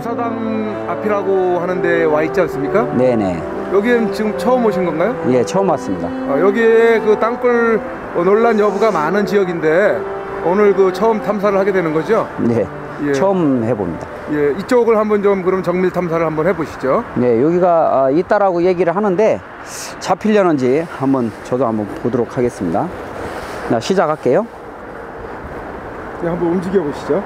무사당 앞이라고 하는데 와 있지 않습니까? 네네. 여기는 지금 처음 오신 건가요? 예, 처음 왔습니다. 여기에 그 땅굴 논란 여부가 많은 지역인데 오늘 그 처음 탐사를 하게 되는 거죠? 네, 예. 처음 해봅니다. 예, 이쪽을 한번 좀 그럼 정밀 탐사를 한번 해보시죠. 네, 여기가 있다라고 얘기를 하는데 잡히려는지 저도 한번 보도록 하겠습니다. 자, 시작할게요. 네, 한번 움직여 보시죠.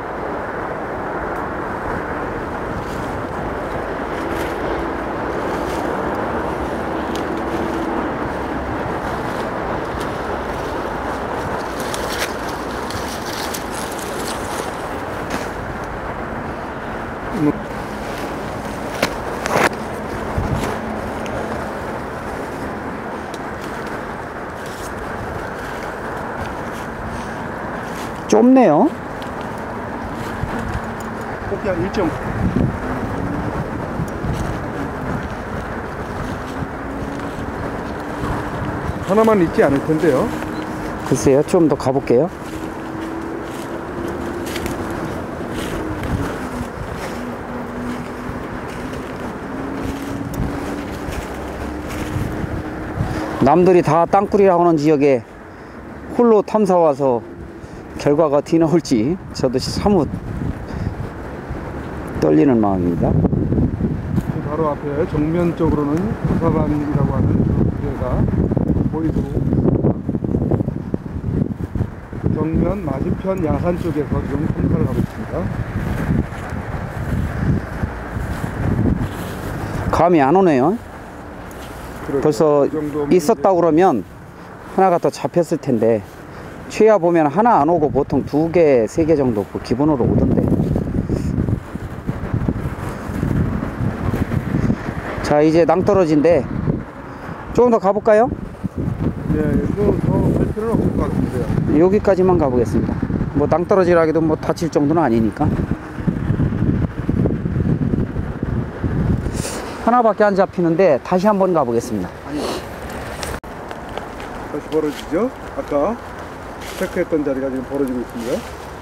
좁네요. 꼭히 한 1점. 하나만 있지 않을 텐데요. 글쎄요, 좀 더 가볼게요. 남들이 다 땅굴이라고 하는 지역에 홀로 탐사 와서 결과가 뒤나올지 저도 사뭇 떨리는 마음입니다. 바로 앞에 정면 쪽으로는 부사반이라고 하는 데가 보이도록 있습니다. 정면 맞은편 야산 쪽에서 지금 탐사를 하고 있습니다. 감이 안 오네요. 그렇죠. 벌써 이 정도면 있었다고 그러면 하나가 더 잡혔을 텐데 최하 보면 하나 안 오고 보통 2개, 3개 정도 기본으로 오던데. 자, 이제 낭떠러지인데 조금 더 가볼까요? 네, 이거 더 할 필요는 없을 것 같은데요. 여기까지만 가보겠습니다. 뭐 낭떠러지라 해도 뭐 다칠 정도는 아니니까. 하나밖에 안 잡히는데 다시 한번 가보겠습니다. 다시 벌어지죠? 아까 체크했던 자리가 지금 벌어지고 있습니다.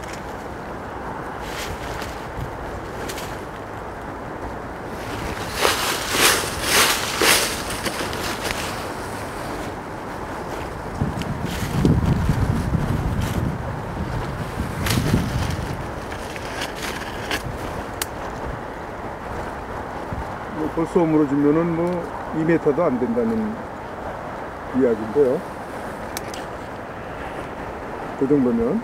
뭐 벌쏘음으로 주면은 뭐 2m도 안 된다는 이야기인데요. 그 정도면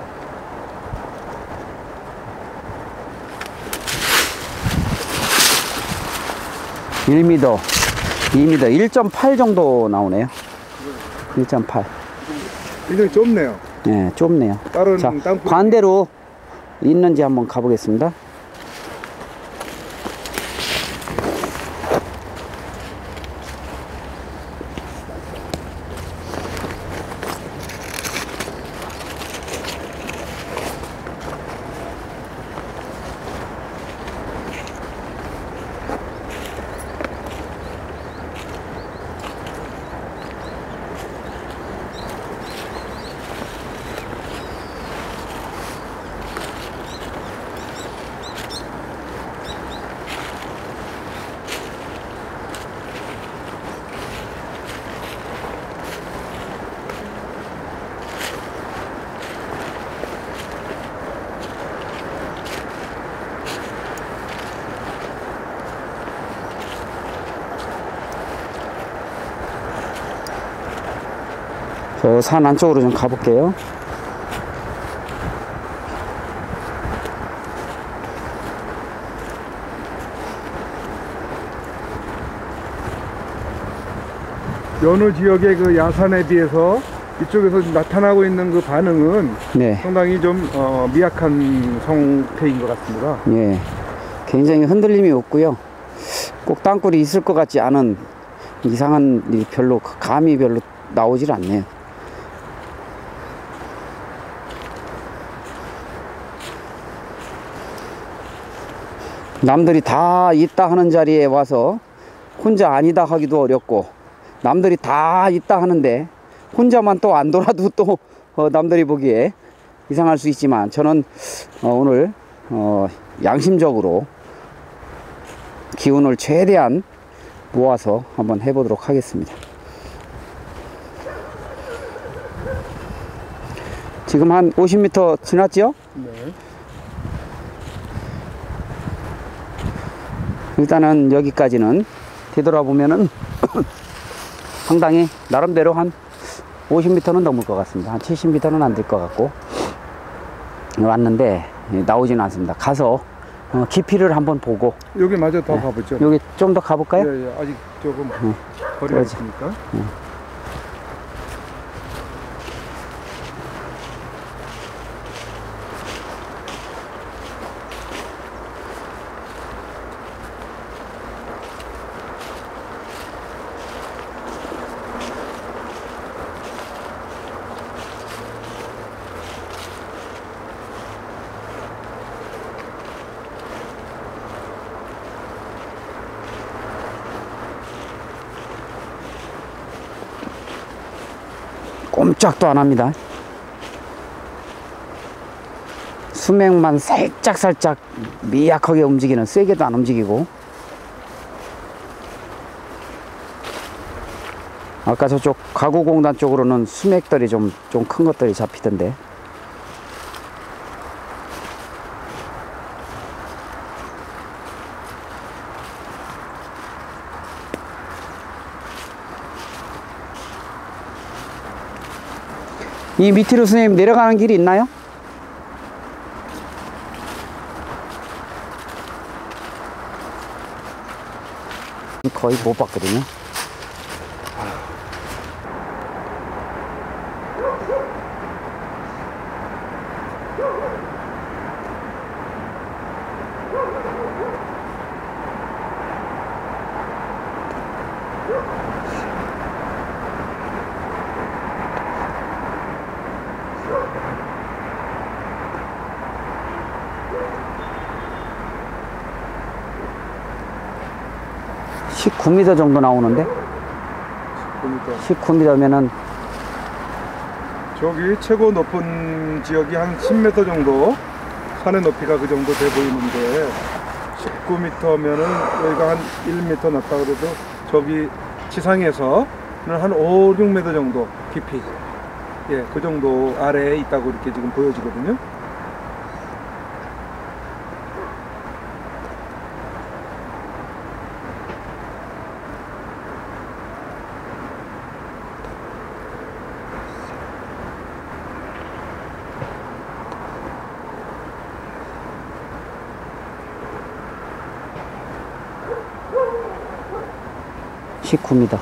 1m, 2m, 1.8 정도 나오네요. 1.8. 굉장히 좁네요. 네, 좁네요. 다른 자, 땅굴 반대로 있는지 한번 가보겠습니다. 저 산 안쪽으로 좀 가볼게요. 여느 지역의 그 야산에 비해서 이쪽에서 나타나고 있는 그 반응은 네. 상당히 좀 미약한 상태인 것 같습니다. 예, 굉장히 흔들림이 없고요. 꼭 땅굴이 있을 것 같지 않은 이상한 일이 감이 별로 나오질 않네요. 남들이 다 있다 하는 자리에 와서 혼자 아니다 하기도 어렵고, 남들이 다 있다 하는데 혼자만 또 안 돌아도 또 남들이 보기에 이상할 수 있지만, 저는 오늘 양심적으로 기운을 최대한 모아서 한번 해보도록 하겠습니다. 지금 한 50m 지났죠? 네. 일단은 여기까지는 되돌아보면은 상당히 나름대로 한 50m는 넘을 것 같습니다. 한 70m는 안 될 것 같고 왔는데 나오지는 않습니다. 가서 깊이를 한번 보고 여기 마저 더 가보죠. 여기 좀 더 가볼까요? 예, 예. 아직 조금 거리가 그렇지. 있으니까. 꼼짝도 안 합니다. 수맥만 살짝 미약하게 움직이는, 세게도 안 움직이고. 아까 저쪽 가구공단 쪽으로는 수맥들이 좀 큰 것들이 잡히던데. 이 밑으로 선생님 내려가는 길이 있나요? 거의 못 봤거든요. 한 19m 정도 나오는데, 그러니까 19m면은 저기 최고 높은 지역이 한 10m 정도, 산의 높이가 그 정도 돼 보이는데 19m면은 여기가 한 1m 낮다 그래도 저기 지상에서는 한 5, 6m 정도 깊이, 예, 그 정도 아래에 있다고 이렇게 지금 보여지거든요. (19m)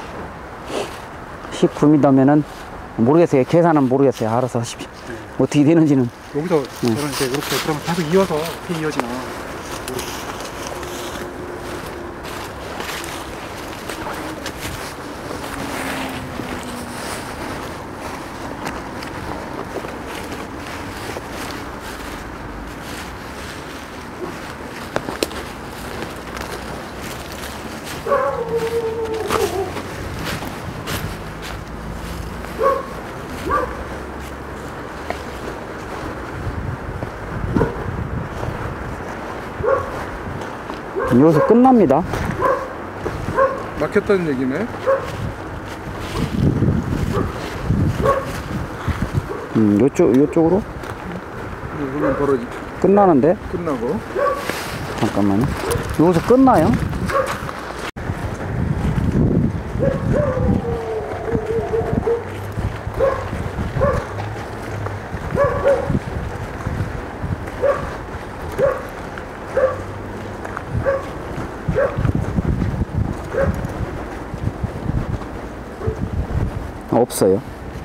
19m면은 모르겠어요. 계산은 모르겠어요. 알아서 하십시오. 어떻게 되는지는. 여기서 저는 이제 이렇게 그러면 계속 이어서 어떻게 이어지나. 여기서 끝납니다. 막혔다는 얘기네. 요쪽으로 여기는 바로 끝나는데. 끝나고. 잠깐만요. 여기서 끝나요? 없어요.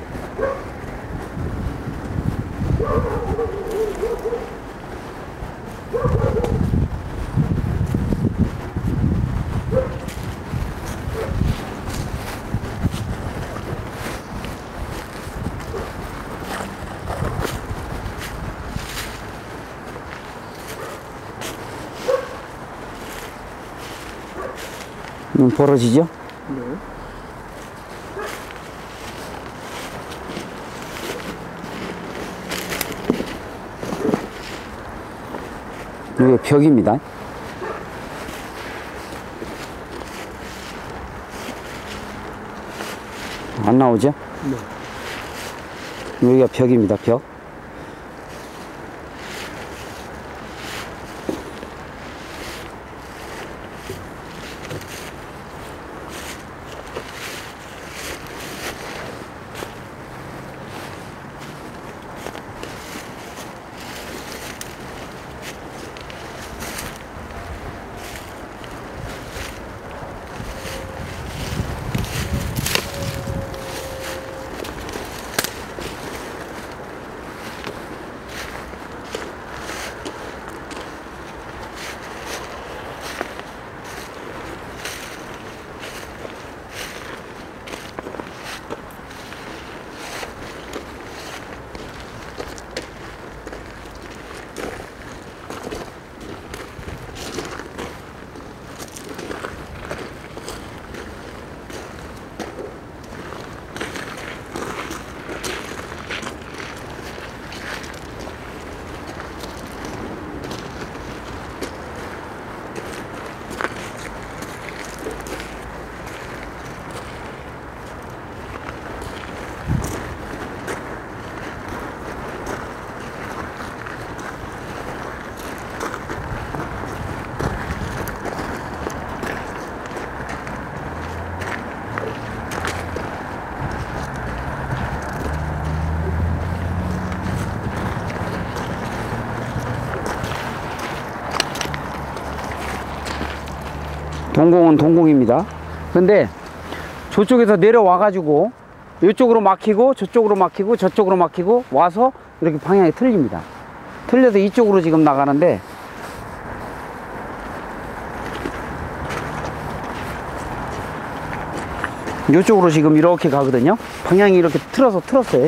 벌어지죠? 네. 이게 벽입니다. 안 나오죠? 네. 여기가 벽입니다, 벽. 동공은 동공입니다. 근데 저쪽에서 내려와 가지고 이쪽으로 막히고 저쪽으로 막히고 저쪽으로 막히고 와서 이렇게 방향이 틀립니다. 틀려서 이쪽으로 지금 나가는데 이쪽으로 지금 이렇게 가거든요. 방향이 이렇게 틀었어요.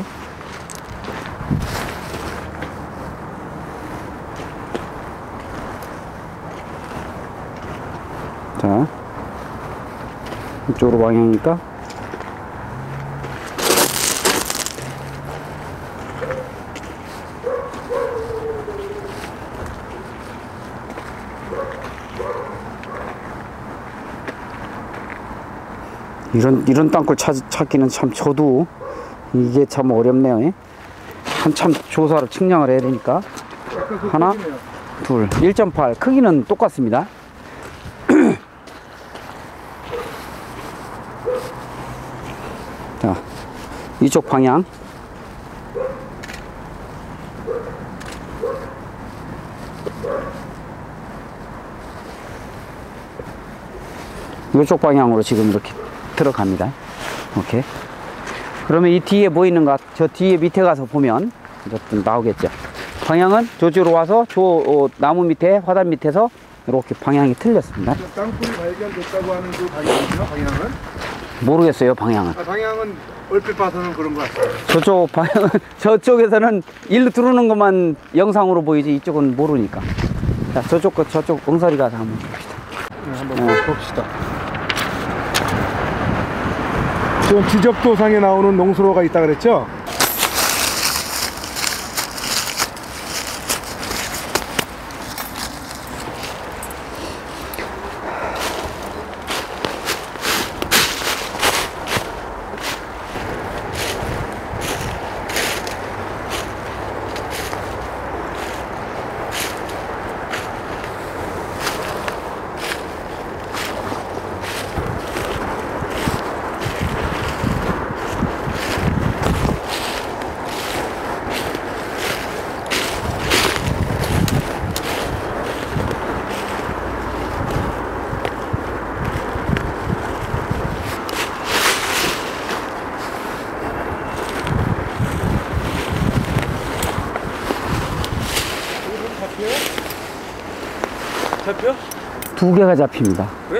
자, 이쪽으로 방향이니까 이런 땅굴 찾기는 참 저도 이게 참 어렵네요. 예? 한참 조사를 측량을 해야 되니까. 하나, 둘, 1.8 크기는 똑같습니다. 자, 이쪽 방향 이쪽 방향으로 지금 이렇게 들어갑니다. 오케이. 그러면 이 뒤에 보이는가, 저 뒤에 밑에 가서 보면 이제 나오겠죠. 방향은 저쪽으로 와서 저 나무 밑에 화단 밑에서 이렇게 방향이 틀렸습니다. 땅굴이 발견됐다고 하는 그 방향이죠? 방향은? 모르겠어요, 방향은. 방향은 얼핏 봐서는 그런 것 같아요. 저쪽 방향은 저쪽에서는 일로 들어오는 것만 영상으로 보이지 이쪽은 모르니까. 자, 저쪽 엉서리 가서 한번 봅시다. 네, 한번 봅시다. 지금 지적도상에 나오는 농수로가 있다 그랬죠? 잡혀? 2개가 잡힙니다. 왜?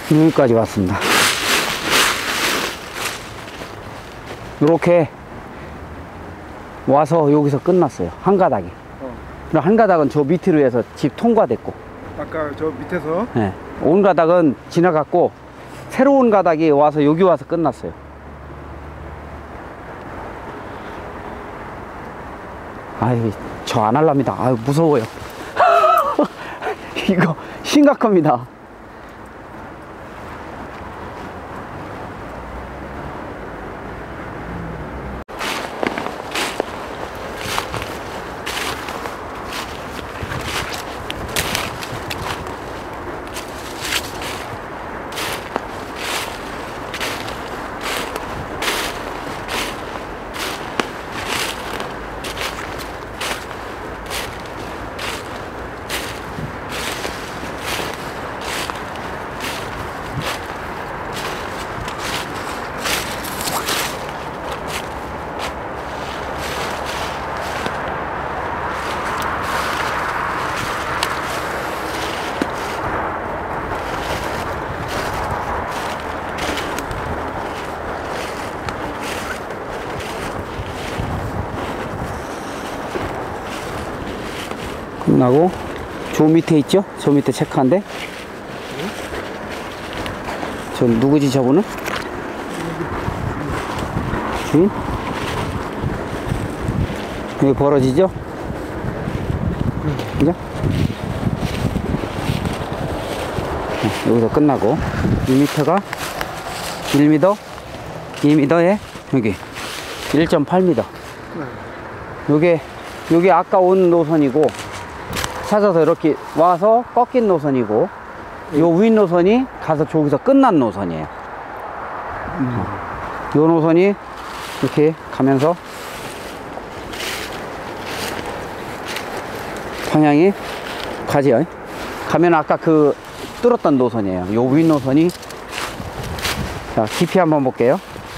여기까지 왔습니다. 이렇게 와서 여기서 끝났어요. 한 가닥이. 그럼 한 가닥은 저 밑으로 해서 집 통과됐고, 아까 저 밑에서 네. 온 가닥은 지나갔고, 새로운 가닥이 와서 여기 와서 끝났어요. 아유, 저 안 할랍니다. 아유, 무서워요. 이거 심각합니다. 끝나고 저 밑에 있죠? 저 밑에 체크한데 저 누구지 저분은? 주인? 여기 벌어지죠? 그죠? 여기서 끝나고 이 밑에가 1m 2m에 여기 1.8m 요게 아까 온 노선이고 찾아서 이렇게 와서 꺾인 노선이고 요 윈 노선이 가서 저기서 끝난 노선이에요. 요 노선이 이렇게 가면서 방향이 가지요. 가면 아까 그 뚫었던 노선이에요. 요 윈 노선이. 자, 깊이 한번 볼게요.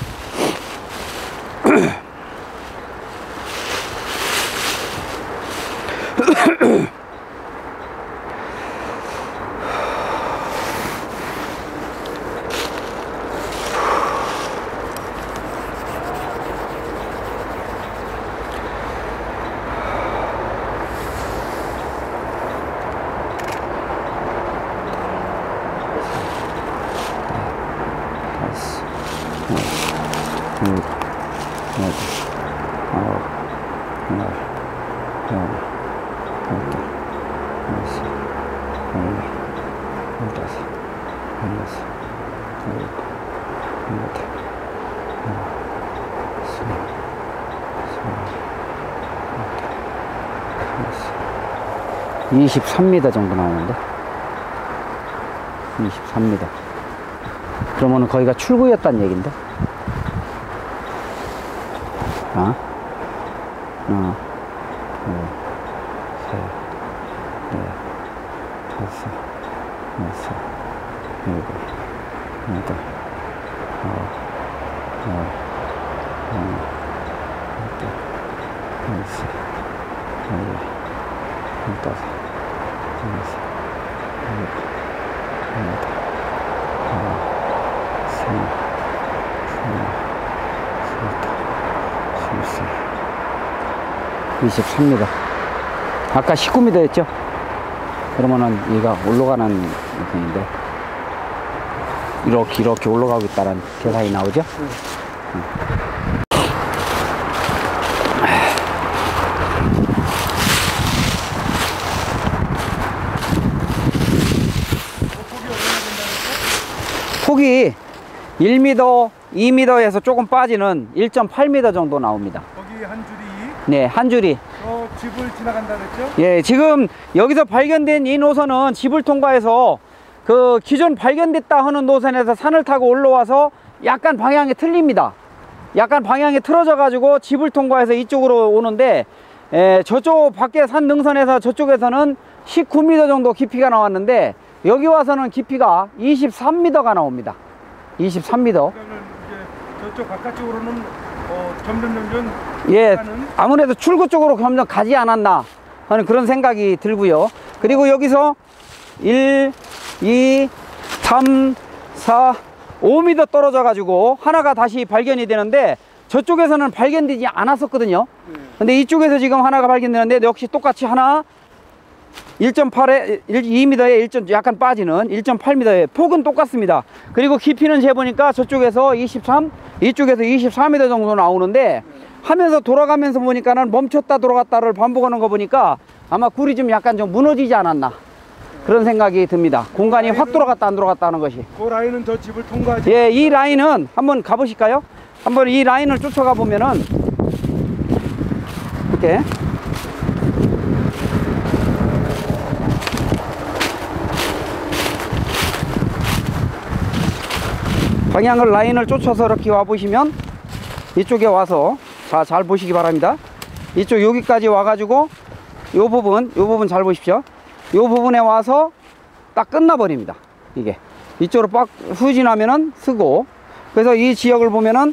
네, 23m 정도 나오는데 23m 그러면은 거기가 출구였단 얘긴데. 하나 둘 셋 넷 다섯 여섯 일곱 여덟 아홉 열 하나 둘 셋 넷 다섯 여섯 일곱 여덟 아홉 스물 23m. 아까 19m 였죠? 그러면은 얘가 올라가는 느낌인데 이렇게 올라가고 있다는 계산이 나오죠? 폭이 1m, 2m에서 조금 빠지는 1.8m 정도 나옵니다. 거기 한 줄이 네, 한 줄이. 집을 지나간다 그랬죠? 예, 지금 여기서 발견된 이 노선은 집을 통과해서 그 기존 발견됐다 하는 노선에서 산을 타고 올라와서 약간 방향이 틀립니다. 약간 방향이 틀어져 가지고 집을 통과해서 이쪽으로 오는데 저쪽 밖에 산 능선에서 저쪽에서는 19m 정도 깊이가 나왔는데 여기 와서는 깊이가 23m가 나옵니다. 23m. 그러면 이제 저쪽 바깥쪽으로는 점점 예, 아무래도 출구 쪽으로 점점 가지 않았나 하는 그런 생각이 들고요. 그리고 여기서 1, 2, 3, 자, 5m 떨어져 가지고 하나가 다시 발견이 되는데 저쪽에서는 발견되지 않았었거든요. 근데 이쪽에서 지금 하나가 발견되는데 역시 똑같이 하나 1.8에 2m에 약간 빠지는 1.8m의 폭은 똑같습니다. 그리고 깊이는 재보니까 저쪽에서 23, 이쪽에서 24m 정도 나오는데 하면서 돌아가면서 보니까는 멈췄다 돌아갔다를 반복하는 거 보니까 아마 굴이 좀 약간 좀 무너지지 않았나 그런 생각이 듭니다. 공간이 확 돌아갔다 안 돌아갔다 하는 것이. 그 라인은 저 집을 통과하지. 예, 이 라인은 한번 가보실까요? 한번 이 라인을 쫓아가 보면은 이렇게 방향을 라인을 쫓아서 이렇게 와 보시면 이쪽에 와서 잘 보시기 바랍니다. 이쪽 여기까지 와 가지고 요 부분 잘 보십시오. 요 부분에 와서 딱 끝나 버립니다. 이게 이쪽으로 빡 후진하면은 쓰고, 그래서 이 지역을 보면은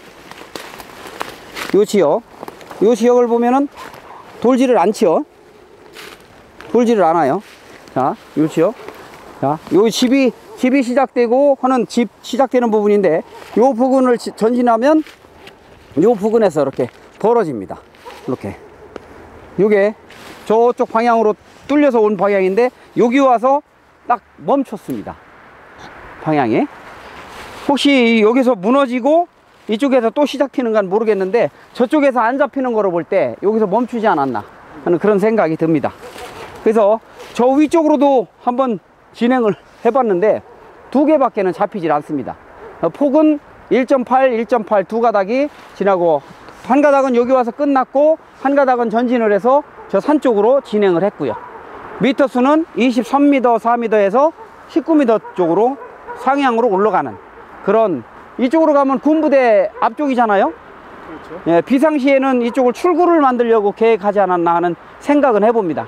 요 지역을 보면은 돌지를 않지요. 돌지를 않아요. 자, 요 지역. 자, 요 집이 시작되고 하는 집 시작되는 부분인데 요 부분을 전진하면 요 부근에서 이렇게 벌어집니다. 이렇게. 요게 저쪽 방향으로 뚫려서 온 방향인데 여기 와서 딱 멈췄습니다. 방향이. 혹시 여기서 무너지고 이쪽에서 또 시작되는 건 모르겠는데 저쪽에서 안 잡히는 거로 볼 때 여기서 멈추지 않았나 하는 그런 생각이 듭니다. 그래서 저 위쪽으로도 한번 진행을 해봤는데 두 개밖에는 잡히질 않습니다. 폭은 1.8 두 가닥이 지나고 한 가닥은 여기 와서 끝났고 한 가닥은 전진을 해서 저 산 쪽으로 진행을 했고요. 미터 수는 23m, 4m에서 19m 쪽으로 상향으로 올라가는 그런, 이쪽으로 가면 군부대 앞쪽이잖아요. 그렇죠. 예, 비상시에는 이쪽을 출구를 만들려고 계획하지 않았나 하는 생각은 해봅니다.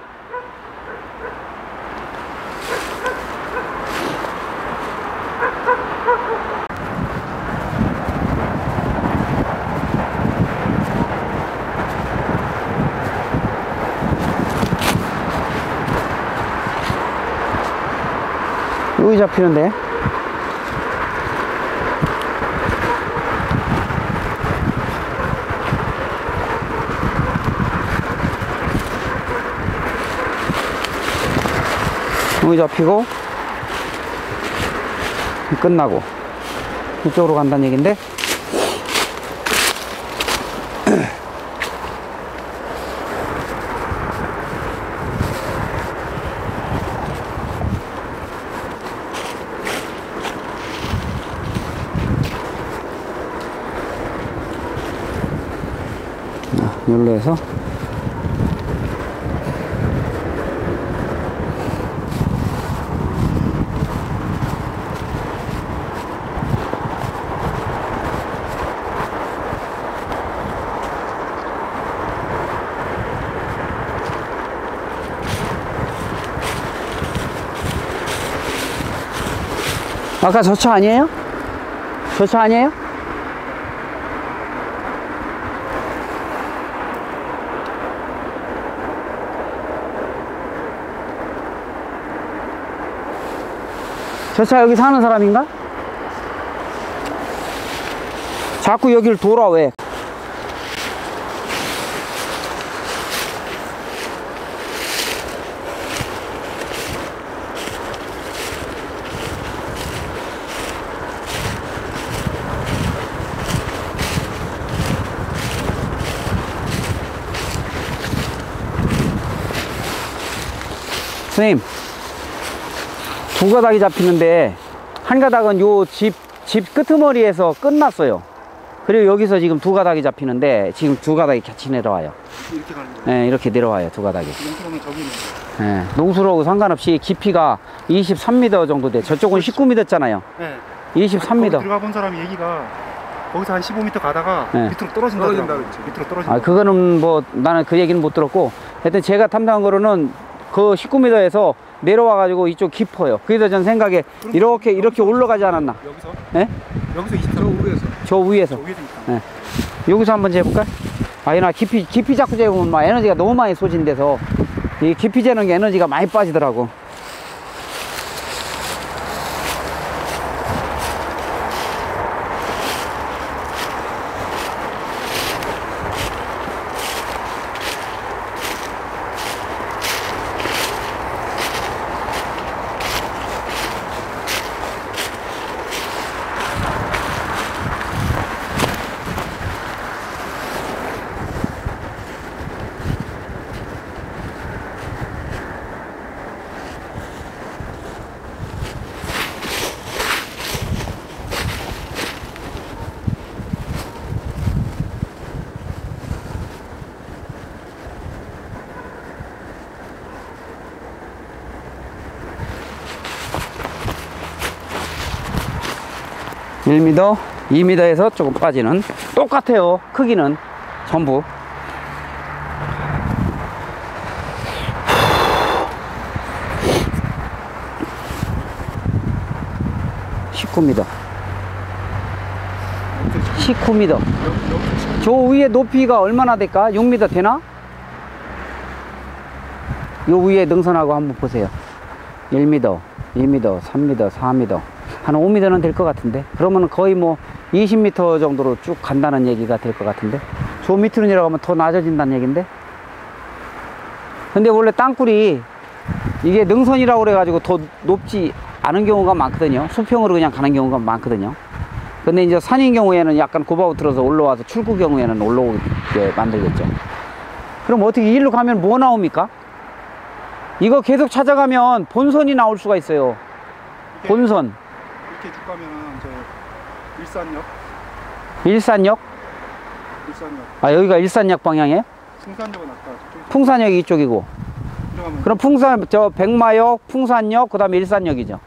여기 잡히는데 여기 잡히고 끝나고 이쪽으로 간다는 얘기인데 여기로 해서 아까 저 차 아니에요? 저 차 아니에요? 저 차 여기 사는 사람인가? 자꾸 여기를 돌아 왜? 선생님, 두 가닥이 잡히는데 한 가닥은 요 집 끄트머리에서 끝났어요. 그리고 여기서 지금 두 가닥이 잡히는데 지금 두 가닥이 같이 내려와요. 이렇게 가는 거예요? 네, 이렇게 내려와요, 두 가닥이. 농수로는 저기 있는 네, 농수로하고 상관없이 깊이가 23m 정도 돼. 저쪽은 19m잖아요. 네. 23m. 들어가 본 사람이 얘기가 거기서 한 15m 가다가 네. 밑으로 떨어진다 그랬지. 밑으로 떨어진다. 아, 그거는 뭐 나는 그 얘기는 못 들었고, 하여튼 제가 탐방한 거로는 그 19m에서 내려와 가지고 이쪽 깊어요. 그래서 전 생각에 이렇게 올라가지 않았나. 여기서? 네? 여기서 23m. 저 위에서. 저 위에서 있다. 네. 여기서 한번 재볼까? 아니, 나 깊이 자꾸 재보면 막 에너지가 너무 많이 소진돼서 이 깊이 재는 게 에너지가 많이 빠지더라고. 1m, 2m에서 조금 빠지는 똑같아요. 크기는 전부. (19m) 19m. 저 위에 높이가 얼마나 될까? 6m 되나? 요 위에 능선하고 한번 보세요. 1m, 2m, 3m, 4m, 한 5m는 될 것 같은데, 그러면 거의 뭐 20m 정도로 쭉 간다는 얘기가 될 것 같은데, 저 밑으로 내려가면 더 낮아진다는 얘기인데. 근데 원래 땅굴이 이게 능선이라고 그래가지고 더 높지 않은 경우가 많거든요. 수평으로 그냥 가는 경우가 많거든요. 근데 이제 산인 경우에는 약간 고바우트러서 올라와서 출구 경우에는 올라오게 만들겠죠. 그럼 어떻게 일로 가면 뭐 나옵니까? 이거 계속 찾아가면 본선이 나올 수가 있어요. 본선. 이렇게 쭉 가면은 저 일산역. 일산역? 일산역. 아, 여기가 일산역 방향이에요? 풍산역은 아까 저쪽 풍산역이 이쪽이고. 들어가면 그럼 풍산, 저 백마역, 풍산역, 그 다음에 일산역이죠.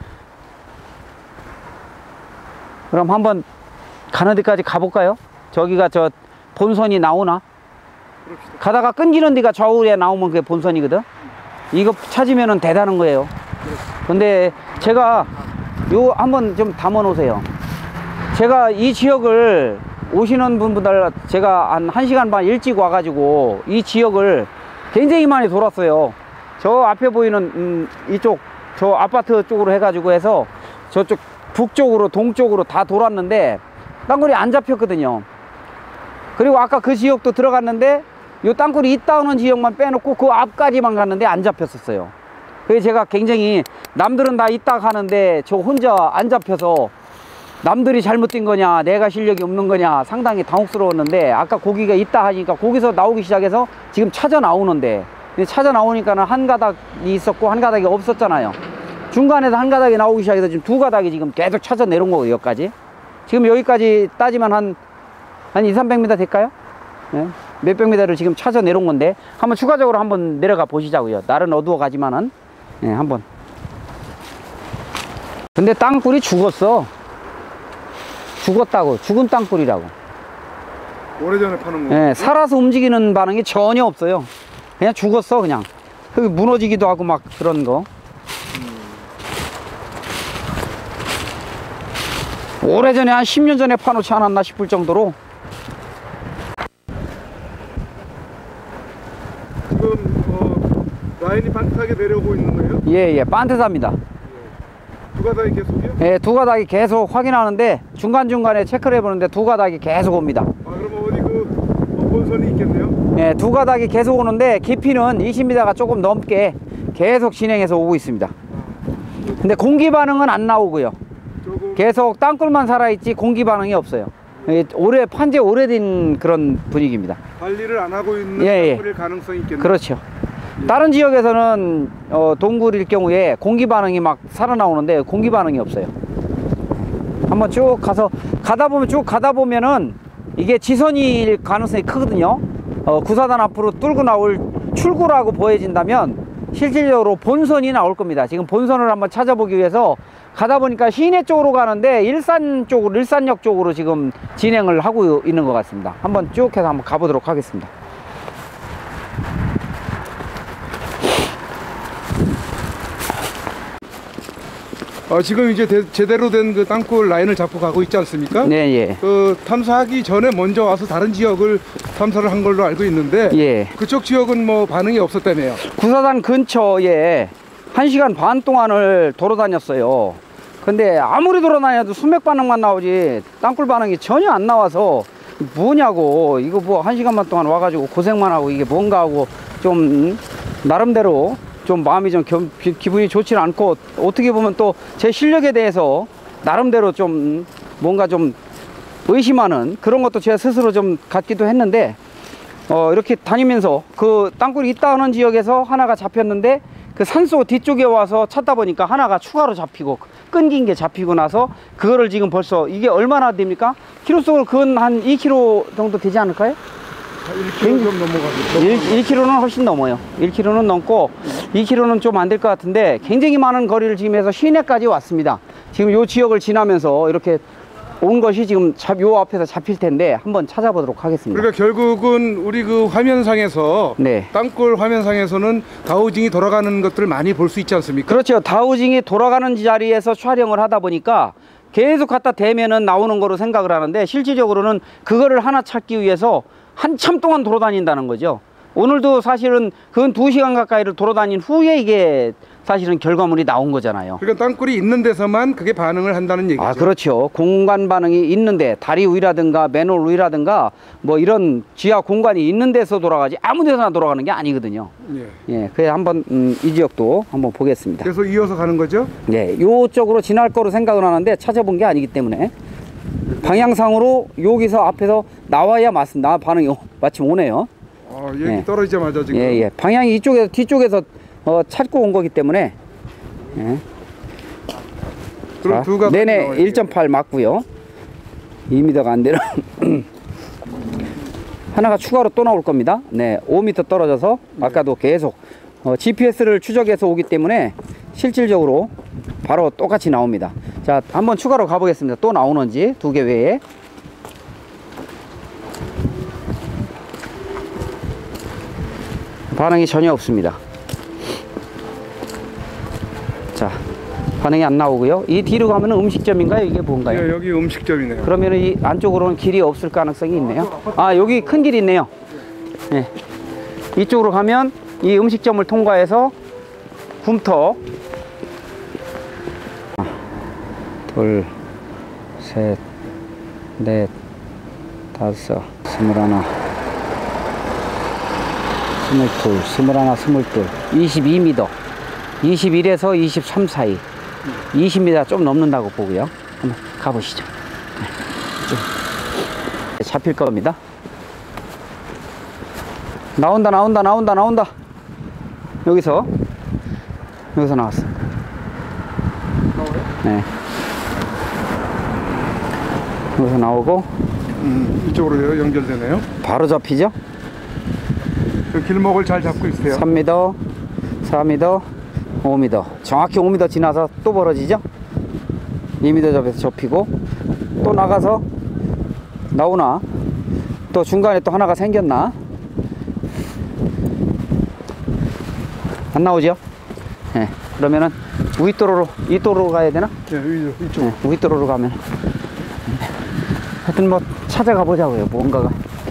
그럼 한번 가는 데까지 가볼까요? 저기가 저 본선이 나오나? 그럽시다. 가다가 끊기는 데가 좌우에 나오면 그게 본선이거든? 이거 찾으면은 대단한 거예요. 근데 제가 요 한번 좀 담아 놓으세요. 제가 이 지역을 오시는 분들 제가 한 1시간 반 일찍 와가지고 이 지역을 굉장히 많이 돌았어요. 저 앞에 보이는 이쪽 저 아파트 쪽으로 해가지고 해서 저쪽 북쪽으로 동쪽으로 다 돌았는데 땅굴이 안 잡혔거든요. 그리고 아까 그 지역도 들어갔는데 요 땅굴이 있다 오는 지역만 빼놓고 그 앞까지만 갔는데 안 잡혔었어요. 그래서 제가 굉장히 남들은 다 있다 가는데 저 혼자 안 잡혀서 남들이 잘못된 거냐 내가 실력이 없는 거냐 상당히 당혹스러웠는데, 아까 고기가 있다 하니까 거기서 나오기 시작해서 지금 찾아 나오는데, 찾아 나오니까는 한 가닥이 있었고 한 가닥이 없었잖아요. 중간에서 한 가닥이 나오기 시작해서 지금 두 가닥이 지금 계속 찾아 내려온 거예요. 여기까지 지금 여기까지 따지면 한 200-300m 될까요? 네. 몇백 미터를 지금 찾아 내려온 건데 한번 추가적으로 한번 내려가 보시자고요. 날은 어두워 가지만은 한번. 근데 땅굴이 죽었어. 죽었다고. 죽은 땅굴이라고. 오래전에 파는 거. 네, 살아서 움직이는 반응이 전혀 없어요. 그냥 죽었어. 그냥 무너지기도 하고 막 그런 거. 오래전에 한 10년 전에 파놓지 않았나 싶을 정도로. 지금 라인이 반듯하게 내려오고 있는 거예요? 예, 반듯합니다. 두 가닥이 계속이요? 예, 두 가닥이 계속 확인하는데 중간중간에 체크를 해보는데 두 가닥이 계속 옵니다. 아, 그러면 어디 그 본선이 있겠네요? 예, 두 가닥이 계속 오는데 깊이는 20m가 조금 넘게 계속 진행해서 오고 있습니다. 근데 공기 반응은 안 나오고요. 조금 계속 땅굴만 살아있지 공기 반응이 없어요. 예, 판지 오래된 그런 분위기입니다. 관리를 안 하고 있는 예. 땅굴일 가능성이 있겠네요. 그렇죠. 다른 지역에서는 동굴일 경우에 공기 반응이 막 살아나오는데 공기 반응이 없어요. 한번 쭉 가다 보면은 이게 지선일 가능성이 크거든요. 구사단 앞으로 뚫고 나올 출구라고 보여진다면 실질적으로 본선이 나올 겁니다. 지금 본선을 한번 찾아보기 위해서 가다 보니까 시내 쪽으로 가는데 일산역 쪽으로 지금 진행을 하고 있는 것 같습니다. 한번 쭉 해서 한번 가보도록 하겠습니다. 지금 이제 제대로 된 그 땅굴 라인을 잡고 가고 있지 않습니까? 네, 예. 그 탐사하기 전에 먼저 와서 다른 지역을 탐사를 한 걸로 알고 있는데, 예. 그쪽 지역은 뭐 반응이 없었다며요. 구사단 근처에 1시간 반 동안을 돌아다녔어요. 근데 아무리 돌아다녀도 수맥 반응만 나오지 땅굴 반응이 전혀 안 나와서 뭐냐고, 이거 뭐 1시간만 동안 와가지고 고생만 하고 이게 뭔가 하고 좀 나름대로 좀 마음이 좀 기분이 좋지 않고, 어떻게 보면 또 제 실력에 대해서 나름대로 좀 뭔가 좀 의심하는 그런 것도 제가 스스로 좀 갖기도 했는데, 이렇게 다니면서 그 땅굴이 있다 하는 지역에서 하나가 잡혔는데 그 산소 뒤쪽에 와서 찾다 보니까 하나가 추가로 잡히고 끊긴 게 잡히고 나서 그거를 지금 벌써 이게 얼마나 됩니까? 키로수로 그건 한 2kg 정도 되지 않을까요? 1km 좀 넘어가죠. 1km는 훨씬 넘어요. 1km는 넘고 2km는 좀 안 될 것 같은데 굉장히 많은 거리를 지금 해서 시내까지 왔습니다. 지금 이 지역을 지나면서 이렇게 온 것이 지금 요 앞에서 잡힐 텐데 한번 찾아보도록 하겠습니다. 그러니까 결국은 우리 그 화면상에서 네. 땅굴 화면상에서는 다우징이 돌아가는 것들을 많이 볼 수 있지 않습니까? 그렇죠. 다우징이 돌아가는 자리에서 촬영을 하다 보니까 계속 갖다 대면은 나오는 거로 생각을 하는데 실질적으로는 그거를 하나 찾기 위해서 한참 동안 돌아다닌다는 거죠. 오늘도 사실은 근 2시간 가까이를 돌아다닌 후에 이게 사실은 결과물이 나온 거잖아요. 그러니까 땅굴이 있는 데서만 그게 반응을 한다는 얘기죠. 아, 그렇죠. 공간 반응이 있는데 다리 위라든가 맨홀 위라든가 뭐 이런 지하 공간이 있는 데서 돌아가지 아무 데서나 돌아가는 게 아니거든요. 예. 예, 그래 한번 이 지역도 한번 보겠습니다. 계속 이어서 가는 거죠? 예, 요쪽으로 지날 거로 생각을 하는데 찾아본 게 아니기 때문에 방향상으로 여기서 앞에서 나와야 맞습니다. 반응이 마침 오네요. 여기 예. 떨어지자마자 지금. 예, 예. 방향이 이쪽에서 뒤쪽에서 찾고 온 거기 때문에. 예. 그럼 자, 두 가닥 네네 나와야 1.8 맞고요. 2m가 안 되는 하나가 추가로 또 나올 겁니다. 네, 5m 떨어져서 아까도 계속 GPS를 추적해서 오기 때문에 실질적으로 바로 똑같이 나옵니다. 자, 한번 추가로 가보겠습니다. 또 나오는지 2개 외에. 반응이 전혀 없습니다. 자, 반응이 안 나오고요. 이 뒤로 가면 음식점인가요? 이게 뭔가요? 예, 여기 음식점이네요. 그러면 이 안쪽으로는 길이 없을 가능성이 있네요. 아, 여기 큰 길이 있네요. 네. 이쪽으로 가면 이 음식점을 통과해서 굼터 하나, 둘, 셋, 넷, 다섯, 21, 22m, 21에서 23 사이, 20m 좀 넘는다고 보고요. 한번 가보시죠. 네. 잡힐 겁니다. 나온다. 여기서 나왔어. 네. 여기서 나오고 이쪽으로 연결되네요. 바로 잡히죠. 그 길목을 잘 잡고 있어요. 3m, 4m, 5m. 정확히 5m 지나서 또 벌어지죠. 2m 잡에서 접히고 또 나가서 나오나, 또 중간에 또 하나가 생겼나. 안 나오죠. 네. 그러면은 윗도로로, 이 도로로 가야 되나? 예, 이쪽. 네, 윗도로로 가면. 하여튼 뭐 찾아가 보자고요. 뭔가가.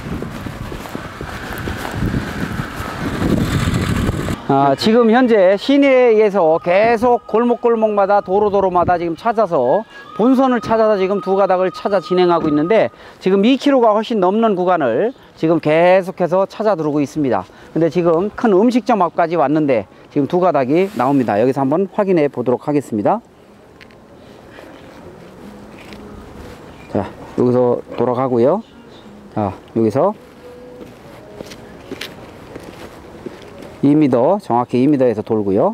지금 현재 시내에서 계속 골목골목마다 도로마다 지금 찾아서 본선을 찾아서 지금 2가닥을 찾아 진행하고 있는데, 지금 2km가 훨씬 넘는 구간을 지금 계속해서 찾아 들어오고 있습니다. 근데 지금 큰 음식점 앞까지 왔는데 지금 2가닥이 나옵니다. 여기서 한번 확인해 보도록 하겠습니다. 자, 여기서 돌아가고요. 자, 여기서 2m, 정확히 2m에서 돌고요.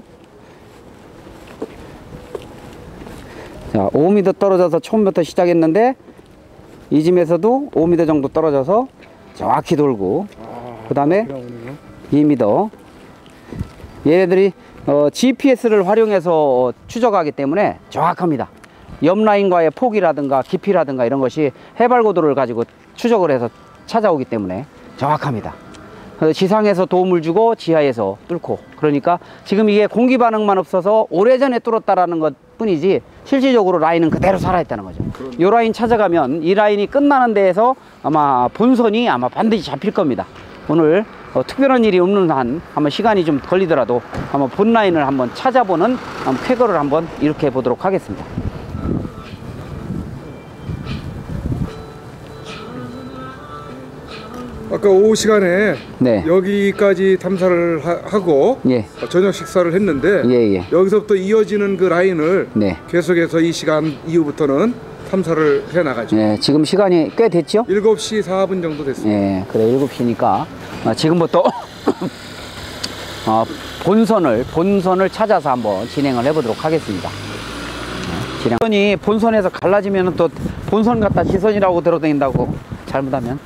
자, 5m 떨어져서 처음부터 시작했는데 이쯤에서도 5m 정도 떨어져서 정확히 돌고, 그 다음에 2m. 얘네들이 GPS를 활용해서 추적하기 때문에 정확합니다. 옆 라인과의 폭이라든가 깊이라든가 이런 것이 해발고도를 가지고 추적을 해서 찾아오기 때문에 정확합니다. 지상에서 도움을 주고 지하에서 뚫고, 그러니까 지금 이게 공기 반응만 없어서 오래전에 뚫었다라는 것 뿐이지 실질적으로 라인은 그대로 살아있다는 거죠. 이 라인 찾아가면 이 라인이 끝나는 데에서 아마 본선이 아마 반드시 잡힐 겁니다. 오늘 특별한 일이 없는 한 한번 시간이 좀 걸리더라도 한번 본 라인을 한번 찾아보는 쾌거를 한번 이렇게 해보도록 하겠습니다. 아까 오후 시간에 네. 여기까지 탐사를 하고 예. 저녁 식사를 했는데, 예. 여기서부터 이어지는 그 라인을 네. 계속해서 이 시간 이후부터는 탐사를 해 나가죠. 네, 지금 시간이 꽤 됐죠? 7시 4분 정도 됐습니다. 예, 그래 7시니까 지금부터 본선을 찾아서 한번 진행을 해보도록 하겠습니다. 시선이 본선에서 갈라지면 또 본선 갖다 시선이라고 들어다닌다고 잘못하면.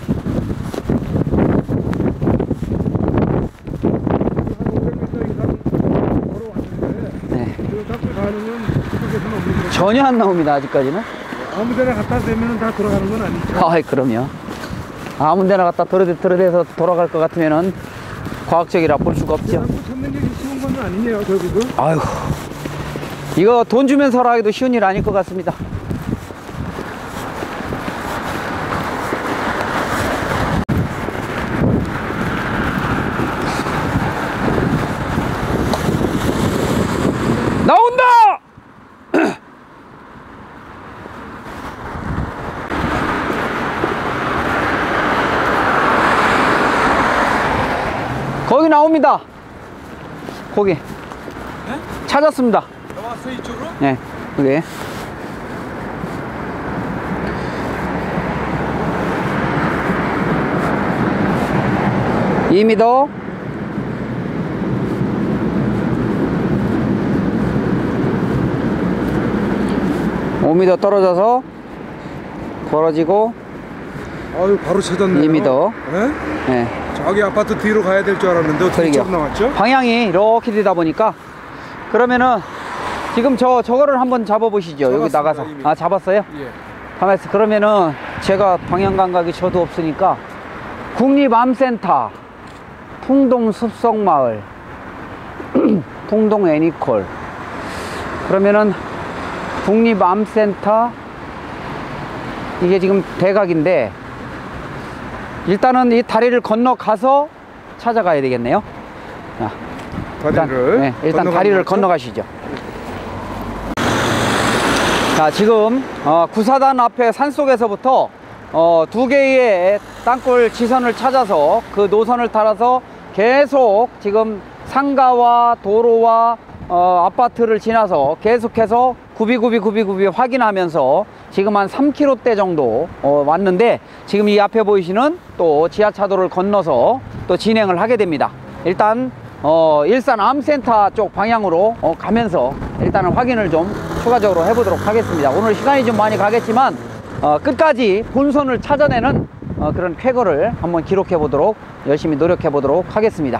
네. 전혀 안 나옵니다, 아직까지는. 아무 데나 갖다 대면 다 돌아가는 건 아니죠. 아, 그럼요. 아무 데나 갖다 들어대서 돌아갈 것 같으면은 과학적이라 볼 수가 없죠. 뭐 찾는 게 쉬운 건 아니네요, 저기도. 아유, 이거 돈 주면서 하기도 쉬운 일 아닐 것 같습니다. 나온다! 거기 나옵니다. 거기. 찾았습니다. 나왔어, 이쪽으로? 네, 여기. (2m) 5m 떨어져서 벌어지고 아유, 바로 찾았네요. 2m. 네? 네. 저기 아파트 뒤로 가야 될 줄 알았는데 어떻게 그러게요. 이쪽 나왔죠? 방향이 이렇게 되다 보니까 그러면은 지금 저거를 한번 잡아보시죠. 여기 잡았습니다, 나가서. 이미. 아, 잡았어요? 예. 가만있어. 그러면은 제가 방향 감각이 저도 없으니까 국립암센터 풍동 숲속마을 풍동 애니콜 그러면은 국립암센터 이게 지금 대각인데 일단은 이 다리를 건너가서 찾아가야 되겠네요. 자, 다리를 일단 다리를 건너가시죠. 자, 지금 구사단 앞에 산속에서부터 두 개의 땅굴 지선을 찾아서 그 노선을 따라서 계속 지금 상가와 도로와 아파트를 지나서 계속해서 구비구비 확인하면서 지금 한 3km대 정도 왔는데 지금 이 앞에 보이시는 또 지하차도를 건너서 또 진행을 하게 됩니다. 일단 일산 암센터 쪽 방향으로 가면서 일단은 확인을 좀 추가적으로 해보도록 하겠습니다. 오늘 시간이 좀 많이 가겠지만 끝까지 본선을 찾아내는 그런 쾌거를 한번 기록해 보도록 열심히 노력해 보도록 하겠습니다.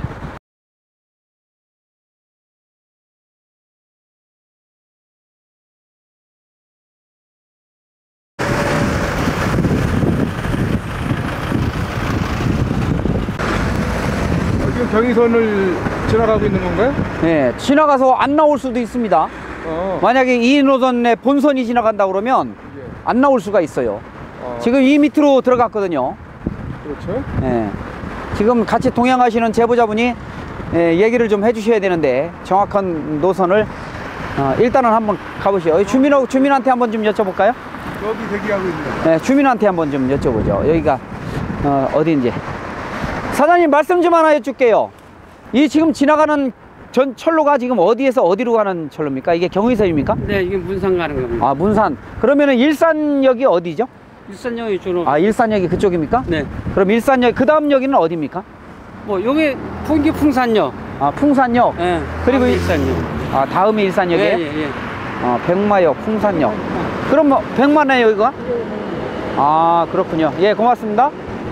지금 경의선을 지나가고 있는 건가요? 네, 지나가서 안 나올 수도 있습니다. 만약에 이 노선에 본선이 지나간다 그러면 예. 안 나올 수가 있어요. 지금 이 밑으로 들어갔거든요. 그렇죠. 네. 지금 같이 동행하시는 제보자분이 얘기를 좀 해주셔야 되는데 정확한 노선을 일단은 한번 가보시죠. 주민한테 한번 좀 여쭤볼까요? 여기 대기하고 있는. 네, 주민한테 한번 좀 여쭤보죠. 여기가 어디인지. 사장님 말씀 좀 하나 해줄게요. 이 지금 지나가는 전 철로가 지금 어디에서 어디로 가는 철로입니까? 이게 경의선입니까? 네, 이게 문산 가는 겁니다. 아, 문산. 그러면은 일산역이 어디죠? 일산역이 주로. 아, 일산역이 그쪽입니까? 네. 그럼 일산역 그 다음 역은 어디입니까? 뭐 여기 풍산역. 아, 풍산역. 예. 그리고 일산역. 아, 다음이 일산역이에요? 예. 백마역, 풍산역. 그럼 뭐 백마네 여기가? 아, 그렇군요. 예, 고맙습니다.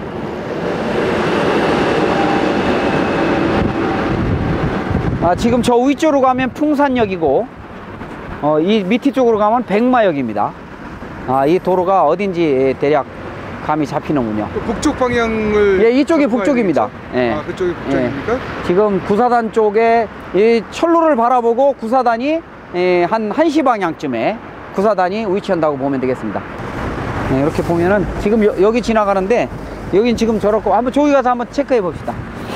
지금 저 위쪽으로 가면 풍산역이고 이 밑에 쪽으로 가면 백마역입니다. 이 도로가 어딘지 대략 감이 잡히는군요. 북쪽 방향을. 예, 이쪽이 잡고 북쪽입니다. 가야 되겠죠? 예. 아, 그쪽이 북쪽입니까? 지금 구사단 쪽에 이 철로를 바라보고 구사단이 한 1시 방향쯤에 구사단이 위치한다고 보면 되겠습니다. 네, 이렇게 보면은 지금 여기 지나가는데 여긴 지금 저렇고 한번 저기 가서 한번 체크해 봅시다.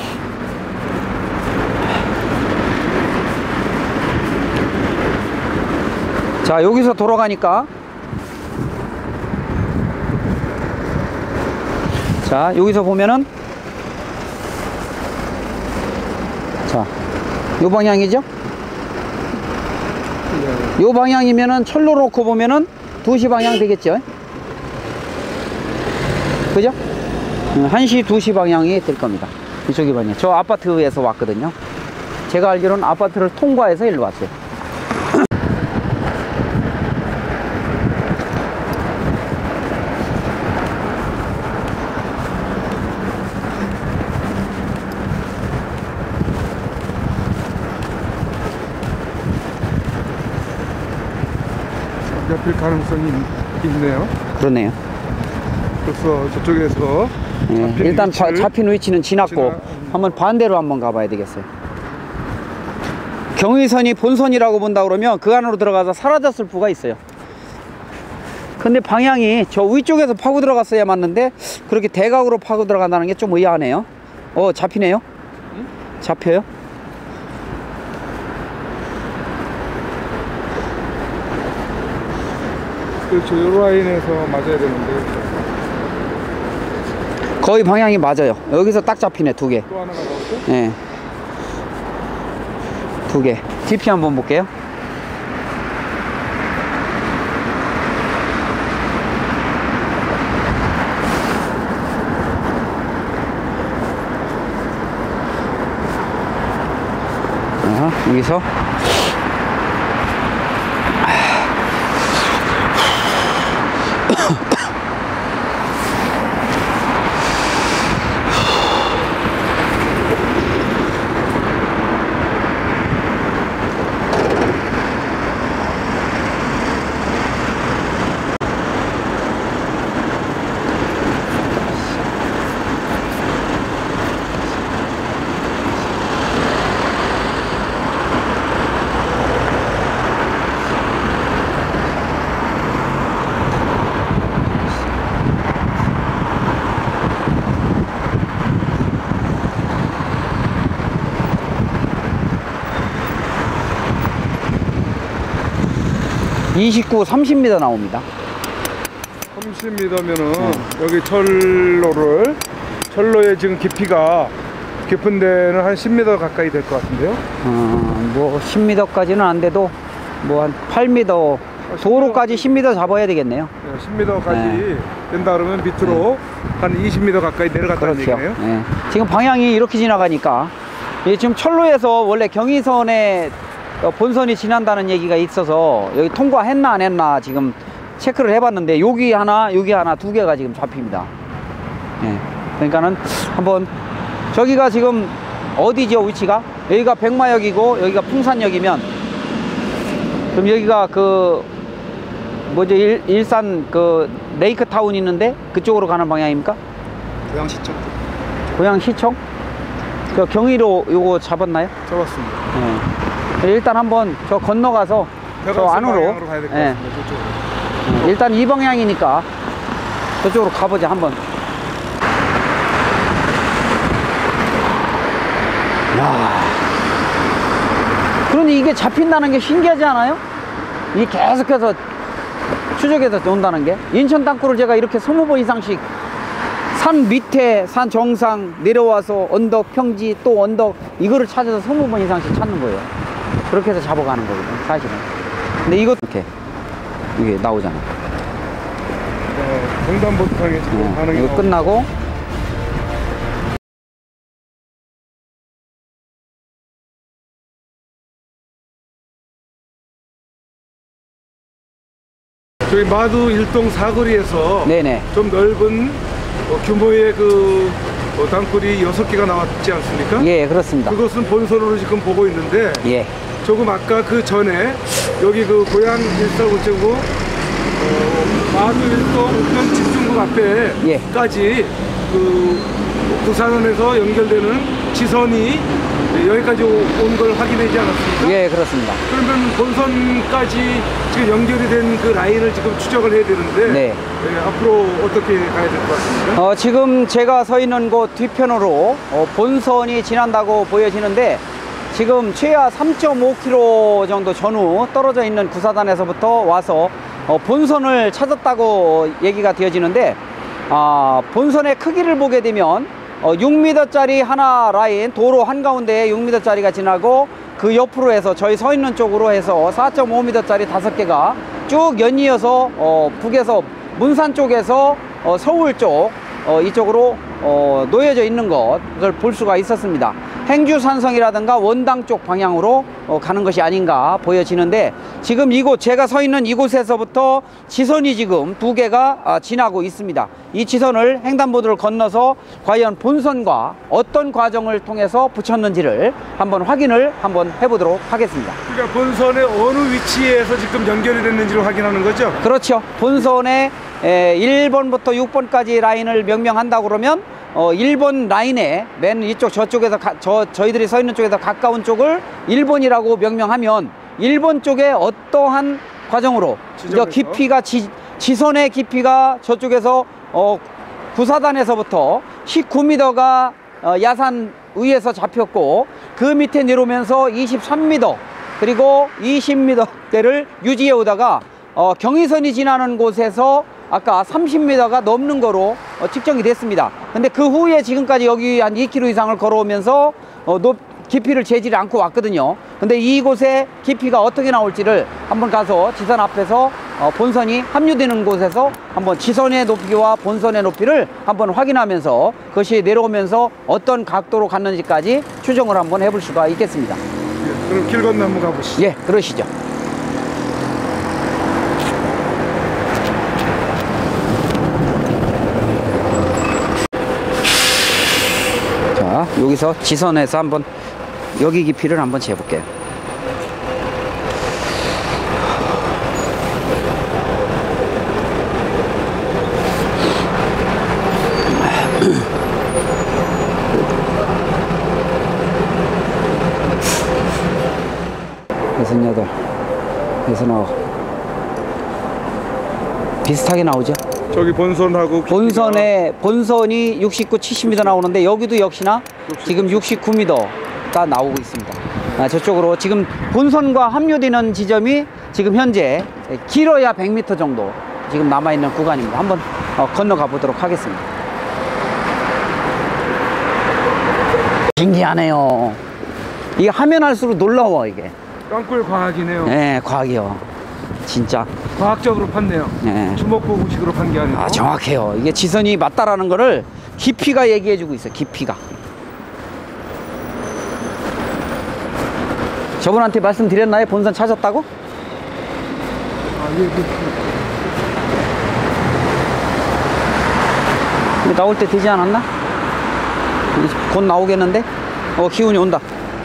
자, 여기서 돌아가니까 자, 여기서 보면은 자, 요 방향이죠? 요 방향이면은 철로 놓고 보면은 2시 방향 되겠죠? 그죠? 1시, 2시 방향이 될 겁니다. 이쪽이 방향. 저 아파트에서 왔거든요. 제가 알기로는 아파트를 통과해서 일로 왔어요. 잡힐 가능성이 있네요. 그러네요. 그래서 저쪽에서 예, 잡힌 일단 위치를 잡힌 위치는 지났고 한번 반대로 한번 가봐야 되겠어요. 경의선이 본선이라고 본다 그러면 그 안으로 들어가서 사라졌을 수가 있어요. 근데 방향이 저 위쪽에서 파고 들어갔어야 맞는데 그렇게 대각으로 파고 들어간다는 게 좀 의아하네요. 잡히네요. 잡혀요. 그렇죠. 요 라인에서 맞아야 되는데 거의 방향이 맞아요. 여기서 딱 잡히네. 두 개. 또 하나가 나왔고. 예. 두 개. DP 한번 볼게요. 여기서 (29, 30m) 나옵니다. 30m면은 여기 철로의 지금 깊이가 깊은 데는 한 10m 가까이 될 것 같은데요. 뭐 10m까지는 안 돼도 뭐 한 8m 도로까지 10m 잡아야 되겠네요. 네, 10m까지 된다 그러면 밑으로 한 20m 가까이 내려갔다는 그렇죠. 얘기네요. 예. 지금 방향이 이렇게 지나가니까 지금 철로에서 원래 경의선에 본선이 지난다는 얘기가 있어서 여기 통과했나 안 했나 지금 체크를 해봤는데 여기 하나 두 개가 지금 잡힙니다. 예. 그러니까는 한번 저기가 지금 어디죠 위치가? 여기가 백마역이고 여기가 풍산역이면 그럼 여기가 그 뭐죠 일산 그 레이크타운 있는데 그쪽으로 가는 방향입니까? 고양시청. 고양시청? 그 경의로 요거 잡았나요? 잡았습니다. 예. 일단 한번 저 건너가서 저 안으로 가야 될 것 예. 같습니다. 저쪽으로. 일단 이 방향이니까 저쪽으로 가보자 한번. 야, 그런데 이게 잡힌다는 게 신기하지 않아요? 이게 계속해서 추적해서 온다는 게. 인천 땅굴을 제가 이렇게 20번 이상씩 산 밑에 산 정상 내려와서 언덕 평지 또 언덕 이거를 찾아서 20번 이상씩 찾는 거예요. 그렇게 해서 잡아가는 거거든요 사실은. 근데 이것 이렇게 이게 나오잖아. 횡단보도상에 지금 반응이 이거 나오고. 끝나고 저희 마두 일동 사거리에서 네네. 좀 넓은 규모의 그 땅굴이 6개가 나왔지 않습니까? 예, 그렇습니다. 그것은 본선으로 지금 보고 있는데 예. 조금 아까 그 전에 여기 그 고양 일사구청구 마두 일동 우편 집중국 앞에까지 그 부산원에서 연결되는 지선이 여기까지 온 걸 확인하지 않았습니까? 예, 그렇습니다. 그러면 본선까지 지금 연결이 된 그 라인을 지금 추적을 해야 되는데 네. 앞으로 어떻게 가야 될 것 같습니까? 지금 제가 서 있는 곳 뒤편으로 본선이 지난다고 보여지는데 지금 최하 3.5km 정도 전후 떨어져 있는 구사단에서부터 와서 본선을 찾았다고 얘기가 되어지는데 본선의 크기를 보게 되면 6m짜리 하나 라인 도로 한가운데에 6m짜리가 지나고 그 옆으로 해서 저희 서 있는 쪽으로 해서 4.5m짜리 5개가 쭉 연이어서 북에서 문산 쪽에서 서울 쪽 이쪽으로 놓여져 있는 것을 볼 수가 있었습니다. 행주산성이라든가 원당 쪽 방향으로 가는 것이 아닌가 보여지는데, 지금 이곳 제가 서 있는 이곳에서부터 지선이 지금 두 개가 지나고 있습니다. 이 지선을 횡단보도를 건너서 과연 본선과 어떤 과정을 통해서 붙였는지를 한번 확인을 한번 해보도록 하겠습니다. 그러니까 본선의 어느 위치에서 지금 연결이 됐는지를 확인하는 거죠? 그렇죠. 본선에 1번부터 6번까지 라인을 명명한다고 그러면 1번 라인에 맨 이쪽 저쪽에서 저희들이 서 있는 쪽에서 가까운 쪽을 1번이라고 명명하면 1번 쪽에 어떠한 과정으로 저 깊이가 지선의 깊이가 저쪽에서 구사단에서부터 19m가 야산 위에서 잡혔고, 그 밑에 내려오면서 23m 그리고 20m대를 유지해 오다가 경의선이 지나는 곳에서 아까 30m가 넘는 거로 측정이 됐습니다. 근데 그 후에 지금까지 여기 한 2km 이상을 걸어오면서 깊이를 재지 않고 왔거든요. 근데 이곳에 깊이가 어떻게 나올지를 한번 가서 지선 앞에서 본선이 합류되는 곳에서 한번 지선의 높이와 본선의 높이를 한번 확인하면서 그것이 내려오면서 어떤 각도로 갔는지까지 추정을 한번 해볼 수가 있겠습니다. 예, 그럼 길 건너 한번 가보시죠. 예, 그러시죠. 자, 여기서 지선에서 한번 여기 깊이를 한번 재볼게요. 여섯 비슷하게 나오죠? 저기 본선하고 본선이 69, 70m 나오는데 여기도 역시나 지금 69m가 나오고 있습니다. 저쪽으로 지금 본선과 합류되는 지점이 지금 현재 길어야 100m 정도 지금 남아있는 구간입니다. 한번 건너가 보도록 하겠습니다. 신기하네요. 이게 하면 할수록 놀라워. 이게 땅굴 과학이네요. 네, 과학이요. 진짜 과학적으로 팠네요. 네. 주먹보구식으로 판 게 아니고. 정확해요. 이게 지선이 맞다라는 거를 깊이가 얘기해주고 있어요. 깊이가. 저분한테 말씀드렸나요? 본선 찾았다고? 나올 때 되지 않았나? 곧 나오겠는데? 기운이 온다.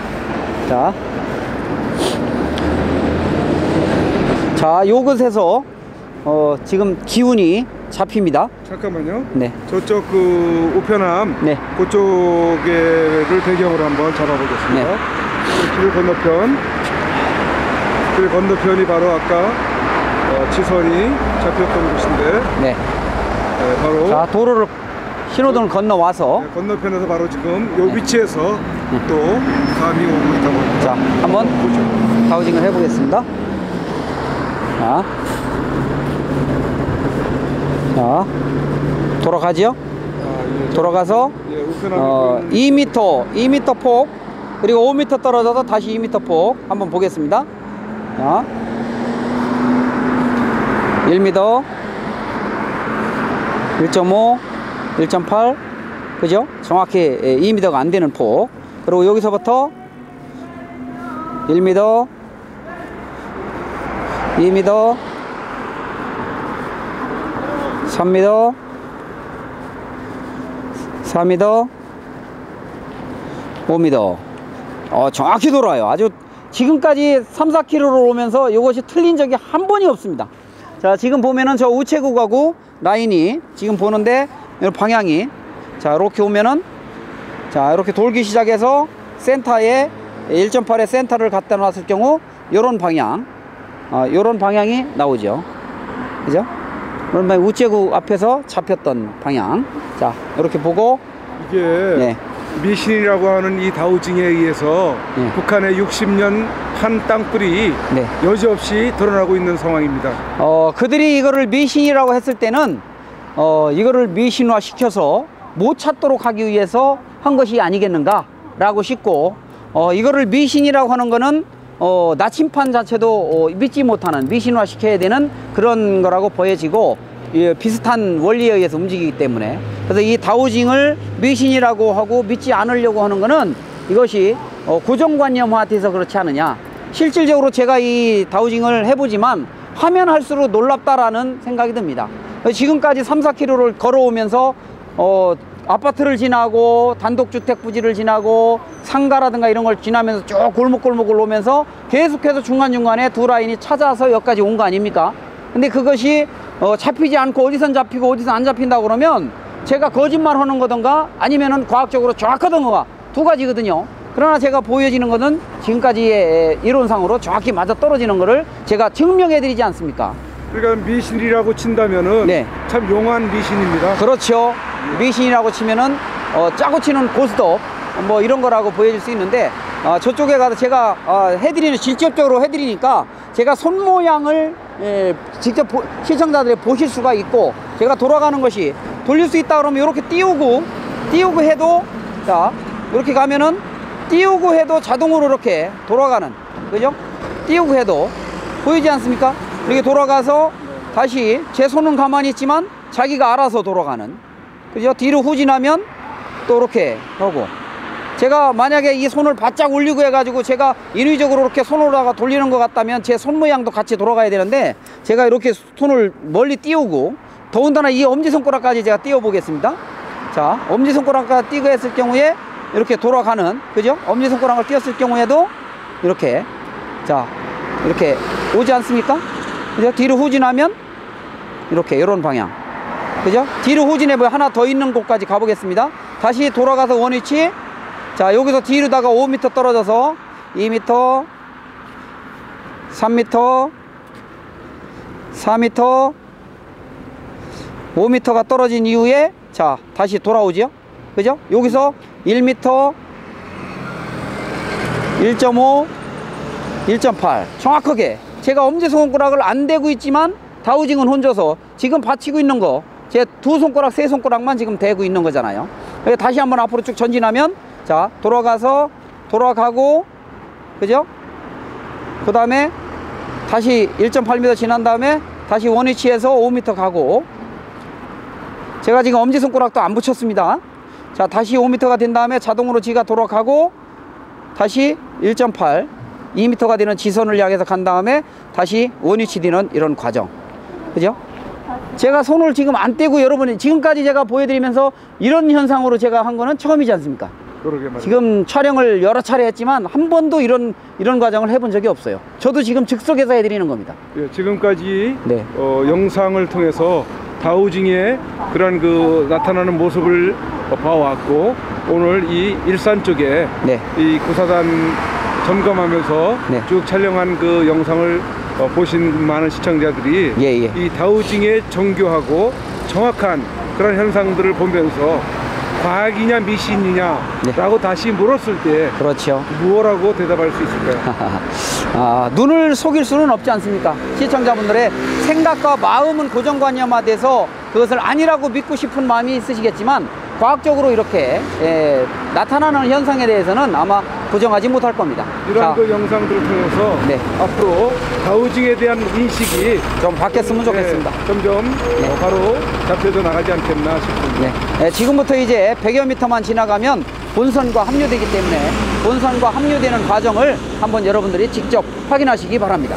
자, 요것에서 지금 기운이 잡힙니다. 잠깐만요. 네. 저쪽 그 우편함 네. 그쪽을 배경으로 한번 잡아보겠습니다. 네. 길 건너편이 바로 아까 지선이 잡혔던 곳인데, 네. 바로 자, 도로를 신호등을 건너와서 건너편에서 바로 지금 이 위치에서 또 감이 오고 있다고 합니다. 자, 한번 보죠. 다우징을 해보겠습니다. 자, 돌아가지요? 돌아가서 예, 우편함 2m 폭, 그리고 5m 떨어져서 다시 2m 폭 한번 보겠습니다. 자, 1m, 1.5, 1.8, 그죠? 정확히 2m가 안 되는 폭. 그리고 여기서부터 1m, 2m, 3m, 4m, 5m. 정확히 돌아요. 아주 지금까지 3, 4km로 오면서 이것이 틀린 적이 한 번이 없습니다. 자, 지금 보면은 저 우체국하고 라인이 지금 보는데 방향이, 자, 이렇게 오면은, 자, 이렇게 돌기 시작해서 센터에 1.8의 센터를 갖다 놨을 경우 요런 방향, 요런 방향이 나오죠. 그죠? 그러면 우체국 앞에서 잡혔던 방향. 자, 이렇게 보고, 이게 네. 미신이라고 하는 이 다우징에 의해서 네. 북한의 60년 한 땅굴이 네. 여지없이 드러나고 있는 상황입니다. 그들이 이거를 미신이라고 했을 때는 이거를 미신화 시켜서 못 찾도록 하기 위해서 한 것이 아니겠는가 라고 싶고, 이거를 미신이라고 하는 거는 나침판 자체도 믿지 못하는, 미신화 시켜야 되는 그런 거라고 보여지고, 비슷한 원리에 의해서 움직이기 때문에, 그래서 이 다우징을 미신이라고 하고 믿지 않으려고 하는 거는 이것이 고정관념화 돼서 그렇지 않느냐. 실질적으로 제가 이 다우징을 해보지만 하면 할수록 놀랍다라는 생각이 듭니다. 지금까지 3, 4km를 걸어오면서 아파트를 지나고 단독주택 부지를 지나고 상가라든가 이런 걸 지나면서 쭉 골목골목을 오면서 계속해서 중간중간에 두 라인이 찾아서 여기까지 온 거 아닙니까? 근데 그것이 잡히지 않고 어디선 잡히고 어디선 안 잡힌다고 그러면 제가 거짓말 하는 거든가 아니면은 과학적으로 정확하던 거가 두 가지거든요. 그러나 제가 보여지는 것은 지금까지의 이론상으로 정확히 맞아 떨어지는 거를 제가 증명해 드리지 않습니까? 그러니까 미신이라고 친다면은 네. 참 용한 미신입니다. 그렇죠. 미신이라고 치면은 짜고 치는 고스톱 뭐 이런 거라고 보여질 수 있는데 저쪽에 가서 제가 해드리는 직접적으로 해드리니까 제가 손 모양을 직접 시청자들이 보실 수가 있고 제가 돌아가는 것이 돌릴 수 있다 그러면 이렇게 띄우고 해도 자 이렇게 가면은 띄우고 해도 자동으로 이렇게 돌아가는 그죠? 띄우고 해도 보이지 않습니까? 이렇게 돌아가서 다시 제 손은 가만히 있지만 자기가 알아서 돌아가는 그죠? 뒤로 후진하면 또 이렇게 하고 제가 만약에 이 손을 바짝 올리고 해가지고 제가 인위적으로 이렇게 손으로다가 돌리는 것 같다면 제 손 모양도 같이 돌아가야 되는데 제가 이렇게 손을 멀리 띄우고 더군다나 이 엄지손가락까지 제가 띄워 보겠습니다. 자 엄지손가락까지 띄고 했을 경우에 이렇게 돌아가는 그죠? 엄지손가락을 띄었을 경우에도 이렇게 자 이렇게 오지 않습니까? 그죠? 뒤로 후진하면 이렇게 이런 방향 그죠? 뒤로 후진해 보여 하나 더 있는 곳까지 가보겠습니다. 다시 돌아가서 원위치 자 여기서 뒤로다가 5m 떨어져서 2m 3m 4m 5m가 떨어진 이후에 자 다시 돌아오죠 그죠? 여기서 1m 1.5 1.8 정확하게 제가 엄지손가락을 안 대고 있지만 다우징은 혼줘서 지금 받치고 있는 거 제 두 손가락 세 손가락만 지금 대고 있는 거잖아요. 다시 한번 앞으로 쭉 전진하면 자 돌아가서 돌아가고 그죠? 그 다음에 다시 1.8m 지난 다음에 다시 원위치에서 5m 가고 제가 지금 엄지손가락도 안 붙였습니다. 자 다시 5m가 된 다음에 자동으로 지가 돌아가고 다시 1.8 2m가 되는 지선을 향해서 간 다음에 다시 원위치 되는 이런 과정 그죠? 제가 손을 지금 안 떼고 여러분이 지금까지 제가 보여드리면서 이런 현상으로 제가 한 거는 처음이지 않습니까? 그러게 말이에요. 지금 촬영을 여러 차례 했지만 한 번도 이런 과정을 해본 적이 없어요. 저도 지금 즉석에서 해드리는 겁니다. 예, 지금까지 네. 영상을 통해서 다우징의 그런 그 나타나는 모습을 봐왔고 오늘 이 일산 쪽에 네. 이 구사단 점검하면서 네. 쭉 촬영한 그 영상을 보신 많은 시청자들이 예, 예. 이 다우징의 정교하고 정확한 그런 현상들을 보면서 과학이냐 미신이냐 네. 라고 다시 물었을 때 그렇죠. 무엇라고 대답할 수 있을까요? 눈을 속일 수는 없지 않습니까? 시청자분들의 생각과 마음은 고정관념화돼서 그것을 아니라고 믿고 싶은 마음이 있으시겠지만 과학적으로 이렇게 나타나는 현상에 대해서는 아마 부정하지 못할 겁니다. 이런 자, 그 영상들을 통해서 네. 앞으로 다우징에 대한 인식이 좀 바뀌었으면 좋겠습니다. 점점 네. 바로 잡혀져 나가지 않겠나 싶습니다. 네, 지금부터 이제 100여 미터만 지나가면 본선과 합류되기 때문에 본선과 합류되는 과정을 한번 여러분들이 직접 확인하시기 바랍니다.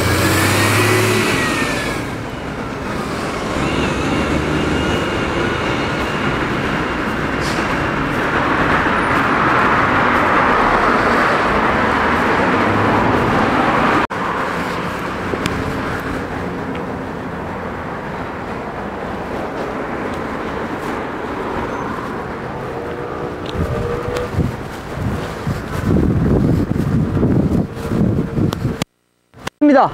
입니다.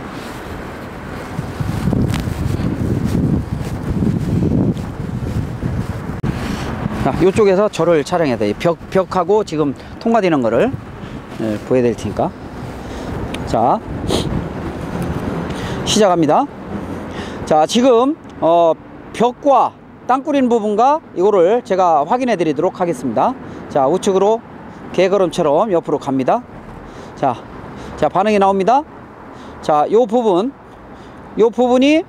자, 이쪽에서 저를 촬영해야 돼요. 벽하고 지금 통과되는 거를 보여드릴 테니까. 자, 시작합니다. 자, 지금 벽과 땅 꾸린 부분과 이거를 제가 확인해 드리도록 하겠습니다. 자, 우측으로 개걸음처럼 옆으로 갑니다. 자, 반응이 나옵니다. 자, 요 부분이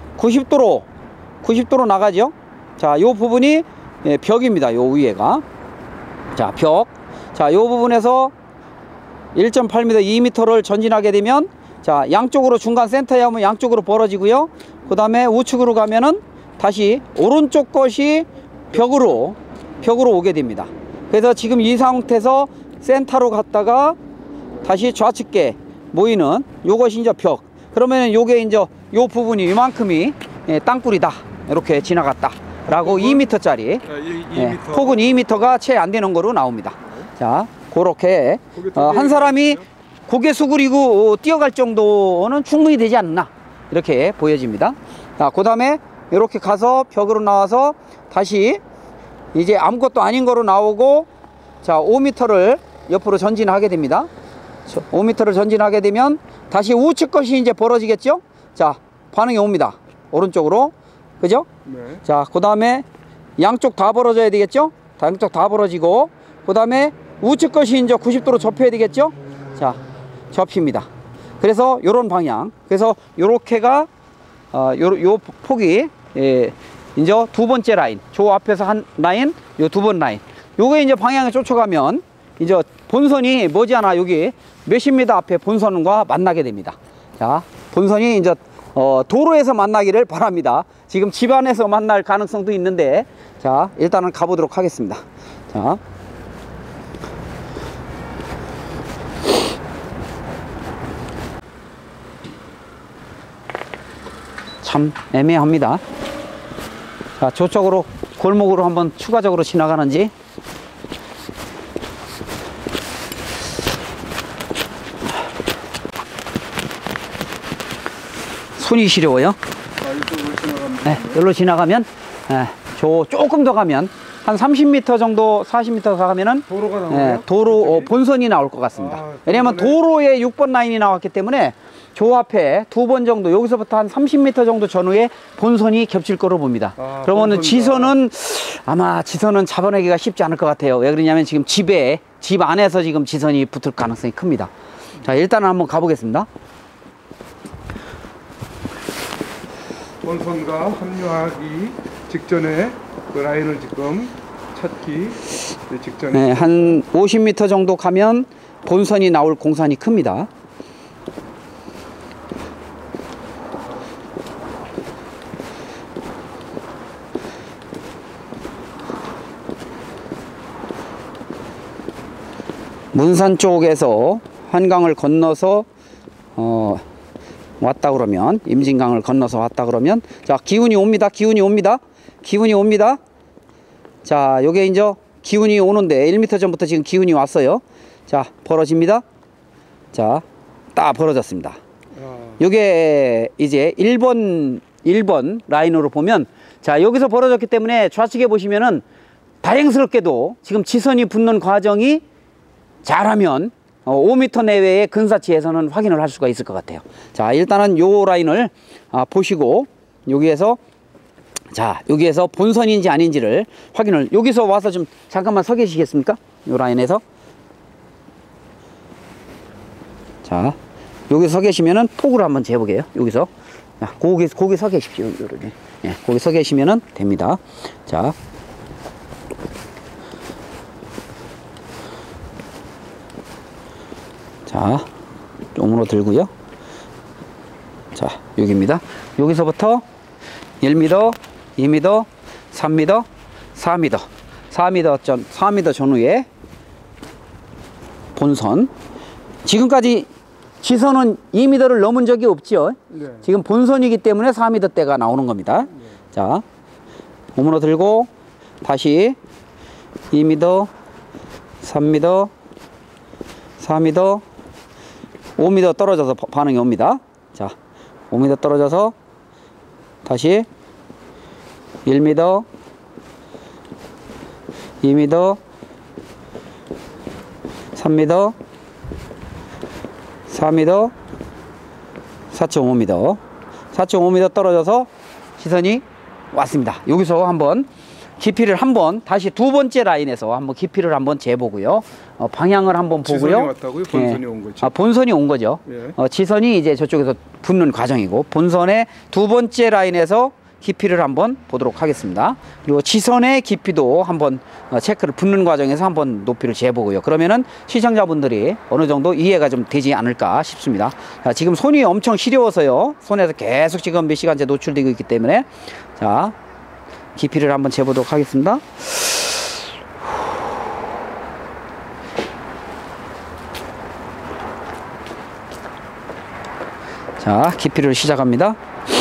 90도로 나가죠. 자, 요 부분이 벽입니다. 요 위에가. 자, 벽. 자, 이 부분에서 1.8m, 2m를 전진하게 되면 자, 양쪽으로 중간 센터에 하면 양쪽으로 벌어지고요. 그 다음에 우측으로 가면은 다시 오른쪽 것이 벽으로 오게 됩니다. 그래서 지금 이 상태에서 센터로 갔다가 다시 좌측에 모이는 요것이 이제 벽. 그러면 요게 이제 요 부분이 이만큼이 땅굴이다. 이렇게 지나갔다. 라고 2m짜리. 폭은 2m가 채 안 되는 거로 나옵니다. 자, 그렇게 한 사람이 고개 수그리고 뛰어갈 정도는 충분히 되지 않나. 이렇게 보여집니다. 자, 그 다음에 이렇게 가서 벽으로 나와서 다시 이제 아무것도 아닌 거로 나오고 자, 5m를 옆으로 전진하게 됩니다. 5m를 전진하게 되면 다시 우측 것이 이제 벌어지겠죠. 자, 반응이 옵니다. 오른쪽으로. 그죠? 네. 자, 그 다음에 양쪽 다 벌어져야 되겠죠. 양쪽 다 벌어지고 그 다음에 우측 것이 이제 90도로 접혀야 되겠죠. 자, 접힙니다. 그래서 요런 방향. 그래서 요렇게가 요 폭이 이제 두 번째 라인. 저 앞에서 한 라인, 요 두 번 라인. 요게 이제 방향을 쫓아가면 이제 본선이 머지않아 여기 몇십 미터 앞에 본선과 만나게 됩니다. 자, 본선이 이제 도로에서 만나기를 바랍니다. 지금 집 안에서 만날 가능성도 있는데 자, 일단은 가보도록 하겠습니다. 자, 참 애매합니다. 자, 저쪽으로 골목으로 한번 추가적으로 지나가는지. 손이 시려워요. 이쪽으로 지나가면. 네, 여기로 지나가면 저 조금 더 가면 한 30m 정도 40m 가면은 도로가 나오네요. 도로 본선이 나올 것 같습니다. 왜냐하면 도로에 6번 라인이 나왔기 때문에 저 앞에 두 번 정도 여기서부터 한 30m 정도 전후에 본선이 겹칠 거로 봅니다. 그러면 지선은 아마 잡아내기가 쉽지 않을 것 같아요. 왜 그러냐면 지금 집 안에서 지금 지선이 붙을 가능성이 큽니다. 자, 일단은 한번 가보겠습니다. 본선과 합류하기 직전에 그 라인을 지금 찾기 직전에. 네, 한 50m 정도 가면 본선이 나올 공산이 큽니다. 문산 쪽에서 한강을 건너서 왔다 그러면 임진강을 건너서 왔다 그러면 자, 기운이 옵니다. 자, 요게 이제 기운이 오는데 1m 전부터 지금 기운이 왔어요. 자, 벌어집니다. 자, 딱 벌어졌습니다. 요게 이제 1번 라인으로 보면 자, 여기서 벌어졌기 때문에 좌측에 보시면은 다행스럽게도 지금 지선이 붙는 과정이 잘하면 5m 내외의 근사치에서는 확인을 할 수가 있을 것 같아요. 자, 일단은 요 라인을 보시고 여기에서 본선인지 아닌지를 확인을 여기서 와서 좀 잠깐만 서 계시겠습니까? 요 라인에서 자, 여기서 서 계시면은 폭을 한번 재보게요. 여기서 거기 서 계십시오. 예, 거기 서 계시면은 됩니다. 자, 자, 좀으로 들고요. 자, 여기입니다. 여기서부터 1m, 2m, 3m, 4m, 4m 전후에 본선. 지금까지 지선은 2m를 넘은 적이 없죠. 네. 지금 본선이기 때문에 4m대가 나오는 겁니다. 네. 자, 몸으로 들고 다시 2m, 3m, 4m, 5m 떨어져서 반응이 옵니다. 자, 5m 떨어져서 다시 1m, 2m, 3m, 4m, 4.5m, 4.5m 떨어져서 시선이 왔습니다. 여기서 한번 깊이를 다시 두 번째 라인에서 한번 깊이를 한번 재보고요. 방향을 한번 보고요. 지선이 왔다고요? 본선이 온 거죠? 본선이 온 거죠. 예. 지선이 이제 저쪽에서 붙는 과정이고 본선의 두 번째 라인에서 깊이를 한번 보도록 하겠습니다. 그리고 지선의 깊이도 한번 체크를 붙는 과정에서 한번 높이를 재보고요. 그러면은 시청자분들이 어느 정도 이해가 좀 되지 않을까 싶습니다. 자, 지금 손이 엄청 시려워서요. 손에서 계속 지금 몇 시간째 노출되고 있기 때문에 자, 깊이를 한번 재보도록 하겠습니다. 자, 깊이를 시작합니다.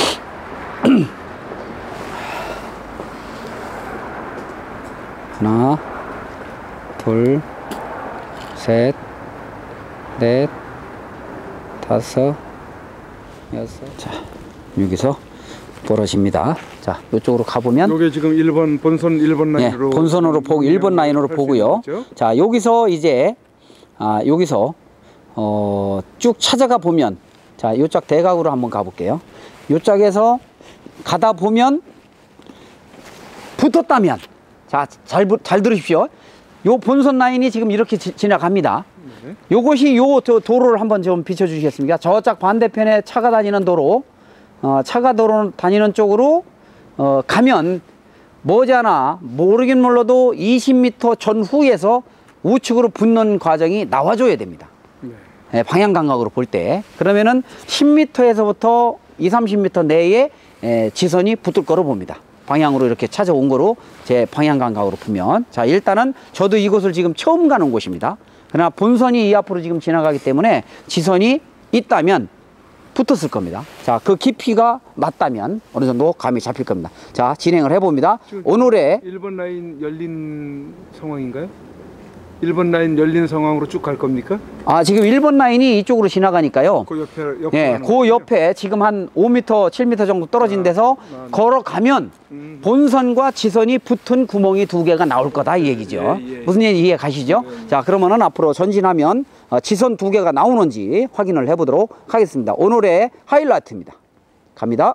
하나, 둘, 셋, 넷, 다섯, 여섯. 자, 여기서 벌어집니다. 자, 이쪽으로 가보면. 요게 지금 1번, 본선 1번 라인으로. 예, 본선으로 보고 1번 라인으로 보고요. 자, 여기서 이제, 여기서, 쭉 찾아가 보면, 자, 요짝 대각으로 한번 가볼게요. 요짝에서 가다 보면, 붙었다면, 자, 잘 들으십시오. 요 본선 라인이 지금 이렇게 지나갑니다. 네. 요것이 요 도로를 한번 좀 비춰주시겠습니까? 저짝 반대편에 차가 다니는 도로, 차가 도로 다니는 쪽으로 가면 머지않아 모르긴 몰라도 20m 전후에서 우측으로 붙는 과정이 나와줘야 됩니다. 네. 네, 방향 감각으로 볼 때. 그러면은 10m에서부터 20, 30m 내에 지선이 붙을 거로 봅니다. 방향으로 이렇게 찾아온 거로 제 방향 감각으로 보면. 자, 일단은 저도 이곳을 지금 처음 가는 곳입니다. 그러나 본선이 이 앞으로 지금 지나가기 때문에 지선이 있다면 붙었을 겁니다. 자, 그 깊이가 맞다면 어느 정도 감이 잡힐 겁니다. 자, 진행을 해봅니다. 오늘의 1번 라인 열린 상황인가요? 1번 라인 열린 상황으로 쭉 갈 겁니까? 지금 1번 라인이 이쪽으로 지나가니까요. 그 옆에 예, 그 옆에 지금 한 5m, 7m 정도 떨어진 데서 걸어가면 본선과 지선이 붙은 구멍이 2개가 나올 거다 이 얘기죠. 무슨 얘기 이해 가시죠? 자, 그러면은 앞으로 전진하면 지선 2개가 나오는지 확인을 해보도록 하겠습니다. 오늘의 하이라이트입니다. 갑니다.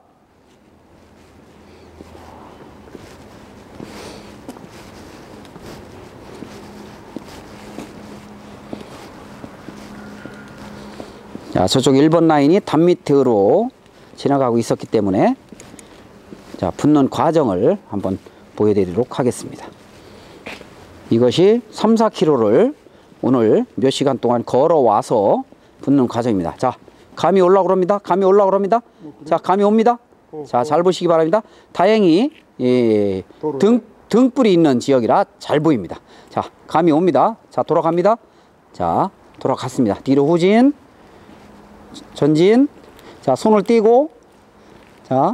자, 저쪽 1번 라인이 담 밑으로 지나가고 있었기 때문에 자, 붙는 과정을 한번 보여드리도록 하겠습니다. 이것이 3, 4km를 오늘 몇 시간 동안 걸어와서 붙는 과정입니다. 자, 감이 올라오고 합니다. 감이 올라오고 합니다. 자, 감이 옵니다. 자, 잘 보시기 바랍니다. 다행히 등불이 있는 지역이라 잘 보입니다. 자, 감이 옵니다. 자, 돌아갑니다. 자, 돌아갔습니다. 뒤로 후진, 전진. 자, 손을 띄고 자,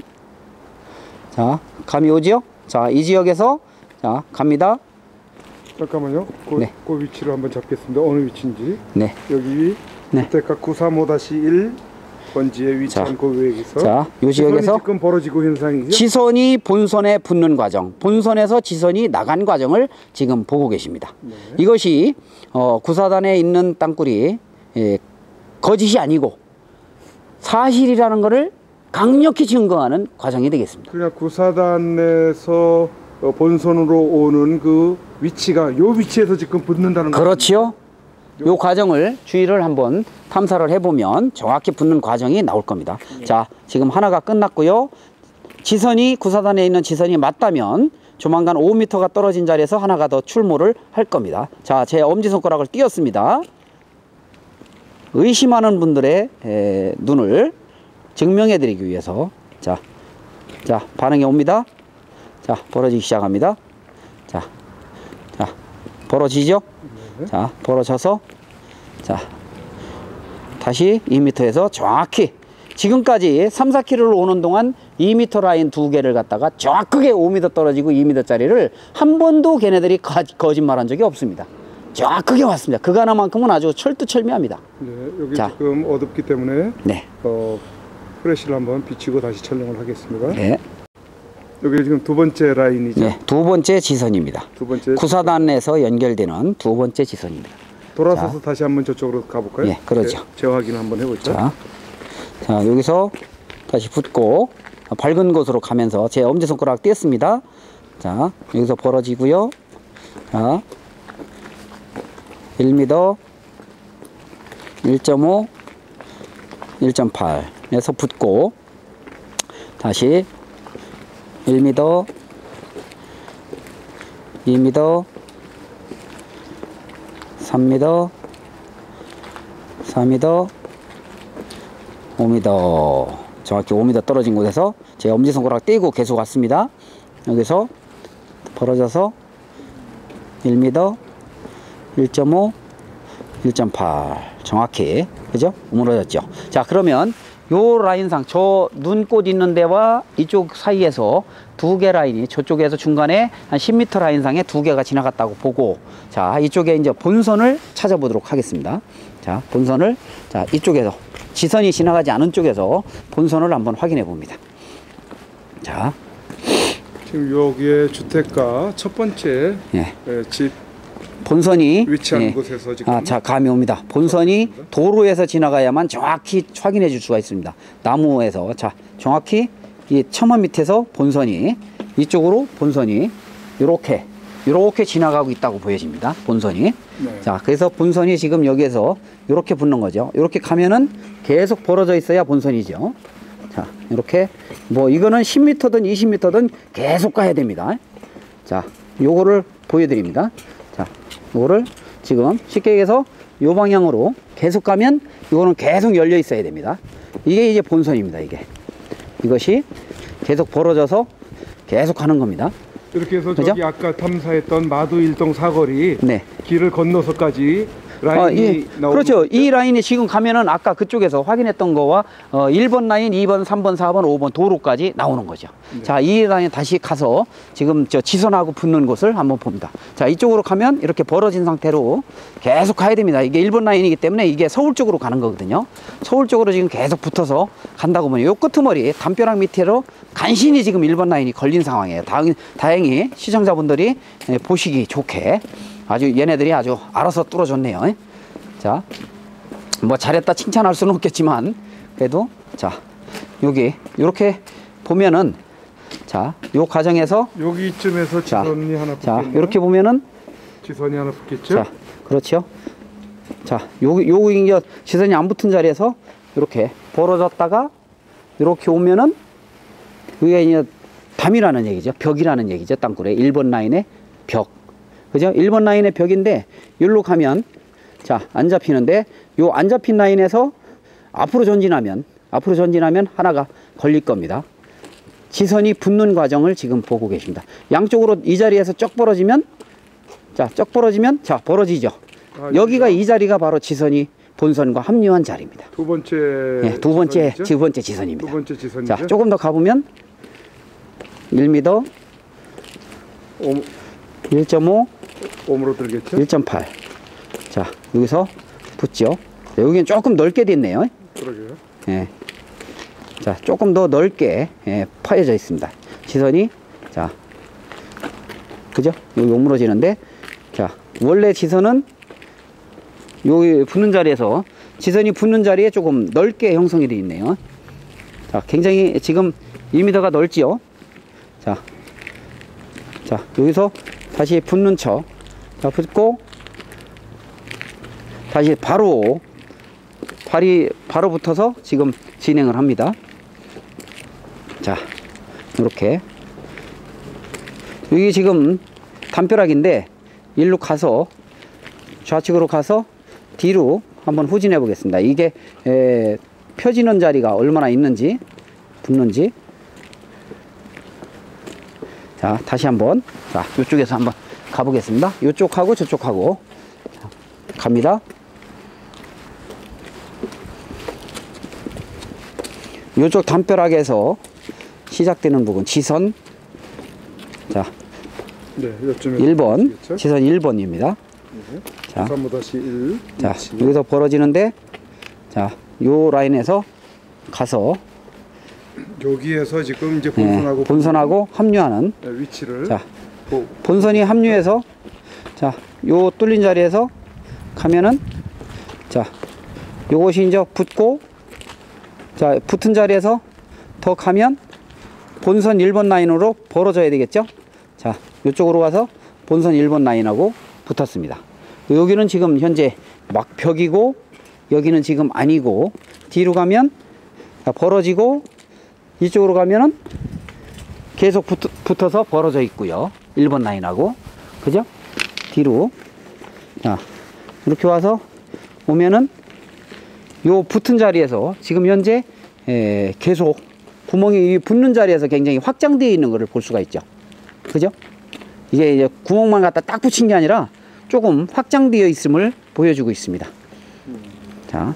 감이 오지요? 자, 이 지역에서 자, 갑니다. 잠깐만요. 네. 그 위치로 한번 잡겠습니다. 어느 위치인지. 네. 여기 네. 주택가 935-1 번지에 위치한 그 위에서. 자, 이 지역에서 지금 벌어지고 있는 상황이죠. 지선이 본선에 붙는 과정, 본선에서 지선이 나간 과정을 지금 보고 계십니다. 네. 이것이 구사단에 있는 땅굴이 거짓이 아니고 사실이라는 것을 강력히 증거하는 과정이 되겠습니다. 그냥 구사단에서 본선으로 오는 그 위치가 요 위치에서 지금 붙는다는 거죠. 그렇지요. 요 과정을 주의를 한번 탐사를 해보면 정확히 붙는 과정이 나올 겁니다. 자, 지금 하나가 끝났고요. 지선이 구사단에 있는 지선이 맞다면 조만간 5m가 떨어진 자리에서 하나가 더 출몰을 할 겁니다. 자, 제 엄지손가락을 띄었습니다. 의심하는 분들의 눈을 증명해 드리기 위해서 자, 반응이 옵니다. 자, 벌어지기 시작합니다. 자, 벌어지죠? 자, 벌어져서 자, 다시 2m에서 정확히 지금까지 3, 4km를 오는 동안 2m 라인 2개를 갖다가 정확하게 5m 떨어지고 2m 짜리를 한 번도 걔네들이 거짓말한 적이 없습니다. 정확하게 왔습니다. 그가나만큼은 아주 철두철미합니다. 네, 여기 자. 지금 어둡기 때문에 네. 프레시를 한번 비치고 다시 촬영을 하겠습니다. 네. 여기 지금 두 번째 라인이죠. 네, 두 번째 지선입니다. 두 번째. 구사단에서 연결되는 두 번째 지선입니다. 돌아서서 다시 한번 저쪽으로 가볼까요? 네, 그러죠. 재확인 한번 해보죠. 자, 여기서 다시 붙고 밝은 곳으로 가면서 제 엄지손가락 띄었습니다. 자, 여기서 벌어지고요. 자, 1m, 1.5, 1.8에서 붙고 다시 1m, 2m, 3m, 4m, 5m. 정확히 5m 떨어진 곳에서 제 엄지손가락 떼고 계속 왔습니다. 여기서 벌어져서 1m, 1.5, 1.8 정확히 그죠? 우물어졌죠. 자, 그러면 요 라인상 저 눈꽃 있는 데와 이쪽 사이에서 두 개 라인이 저쪽에서 중간에 한 10m 라인상에 두 개가 지나갔다고 보고, 자, 이쪽에 이제 본선을 찾아보도록 하겠습니다. 자, 본선을, 자, 이쪽에서 지선이 지나가지 않은 쪽에서 본선을 한번 확인해 봅니다. 자, 지금 여기에 주택가 첫 번째 예. 집 본선이 위치한 예. 곳에서 지금 자, 감이 옵니다. 본선이 도로에서 지나가야만 정확히 확인해 줄 수가 있습니다. 나무에서. 자, 정확히 이 처마 밑에서 본선이, 이쪽으로 본선이 이렇게 지나가고 있다고 보여집니다. 본선이. 네. 자, 그래서 본선이 지금 여기에서 이렇게 붙는 거죠. 이렇게 가면은 계속 벌어져 있어야 본선이죠. 자, 이렇게 뭐 이거는 10m든 20m든 계속 가야 됩니다. 자, 요거를 보여드립니다. 자, 요거를 지금 쉽게 얘기해서 요 방향으로 계속 가면 이거는 계속 열려 있어야 됩니다. 이게 이제 본선입니다. 이것이 계속 벌어져서 계속 가는 겁니다. 이렇게 해서 그죠? 저기 아까 탐사했던 마두 일동 사거리 네. 길을 건너서까지 라인이 나오는 그렇죠. 거죠? 이 라인이 지금 가면은 아까 그쪽에서 확인했던 거와 1번 라인, 2번, 3번, 4번, 5번 도로까지 나오는 거죠. 네. 자, 이 라인 다시 가서 지금 저 지선하고 붙는 곳을 한번 봅니다. 자, 이쪽으로 가면 이렇게 벌어진 상태로 계속 가야 됩니다. 이게 1번 라인이기 때문에 이게 서울 쪽으로 가는 거거든요. 서울 쪽으로 지금 계속 붙어서 간다고 보면 요 끄트머리 담벼락 밑으로 간신히 지금 1번 라인이 걸린 상황이에요. 다행히 시청자분들이 보시기 좋게 아주 얘네들이 아주 알아서 뚫어줬네요. 자, 뭐 잘했다 칭찬할 수는 없겠지만 그래도 자, 여기 이렇게 보면은 자, 요 과정에서 여기쯤에서 자, 지선이 하나 자, 붙겠네요. 이렇게 보면은 지선이 하나 붙겠죠? 자, 그렇죠. 자, 여기 이제 지선이 안 붙은 자리에서 이렇게 벌어졌다가 이렇게 오면은 이게 이제 담이라는 얘기죠. 벽이라는 얘기죠. 땅굴에 1번 라인의 벽. 그죠? 1번 라인의 벽인데 여기로 가면 자, 안 잡히는데 요 안 잡힌 라인에서 앞으로 전진하면 하나가 걸릴 겁니다. 지선이 붙는 과정을 지금 보고 계십니다. 양쪽으로 이 자리에서 쩍 벌어지면 자, 벌어지죠. 여기가 이 자리가 바로 지선이 본선과 합류한 자리입니다. 두 번째 예, 두 번째 지선이죠? 지선입니다. 두 번째 지선이죠? 자, 조금 더 가보면 1m, 1.5, 옴으로 들겠죠? 1.8. 자, 여기서 붙죠. 자, 여기는 조금 넓게 됐네요. 그러게요. 예. 자, 조금 더 넓게 파여져 있습니다. 지선이 자, 그죠? 여기 오므러지는데 자, 원래 지선은 여기 붙는 자리에서 지선이 붙는 자리에 조금 넓게 형성이 되어 있네요. 자, 굉장히 지금 2m가 넓지요. 자, 여기서 다시 붙는 척. 자, 붙고 다시 발이 바로 붙어서 지금 진행을 합니다. 자, 이렇게 여기 지금 담벼락인데 일로 가서 좌측으로 가서 뒤로 한번 후진해 보겠습니다. 이게 펴지는 자리가 얼마나 있는지 붙는지. 자, 다시 한번 자, 이쪽에서 한번 가보겠습니다. 이쪽하고 저쪽하고 자, 갑니다. 이쪽 담벼락에서 시작되는 부분 지선 자, 네, 요쯤에 1번 붙겠죠? 지선 1번입니다. 네. 자, 3-1 자, 여기서 벌어지는데 자, 요 라인에서 가서 여기에서 지금 이제 본선하고 합류하는 위치를 자, 본선이 합류해서 자, 요 뚫린 자리에서 가면은 자, 요것이 이제 붙고 자, 붙은 자리에서 더 가면 본선 1번 라인으로 벌어져야 되겠죠. 자, 이쪽으로 와서 본선 1번 라인하고 붙었습니다. 여기는 지금 현재 막 벽이고 여기는 지금 아니고 뒤로 가면 자, 벌어지고 이쪽으로 가면은 계속 붙어서 벌어져 있고요. 1번 라인하고. 그죠? 뒤로. 자, 이렇게 와서 오면은 요 붙은 자리에서 지금 현재 계속 구멍이 붙는 자리에서 굉장히 확장되어 있는 것을 볼 수가 있죠. 그죠? 이게 이제 구멍만 갖다 딱 붙인 게 아니라 조금 확장되어 있음을 보여주고 있습니다. 자,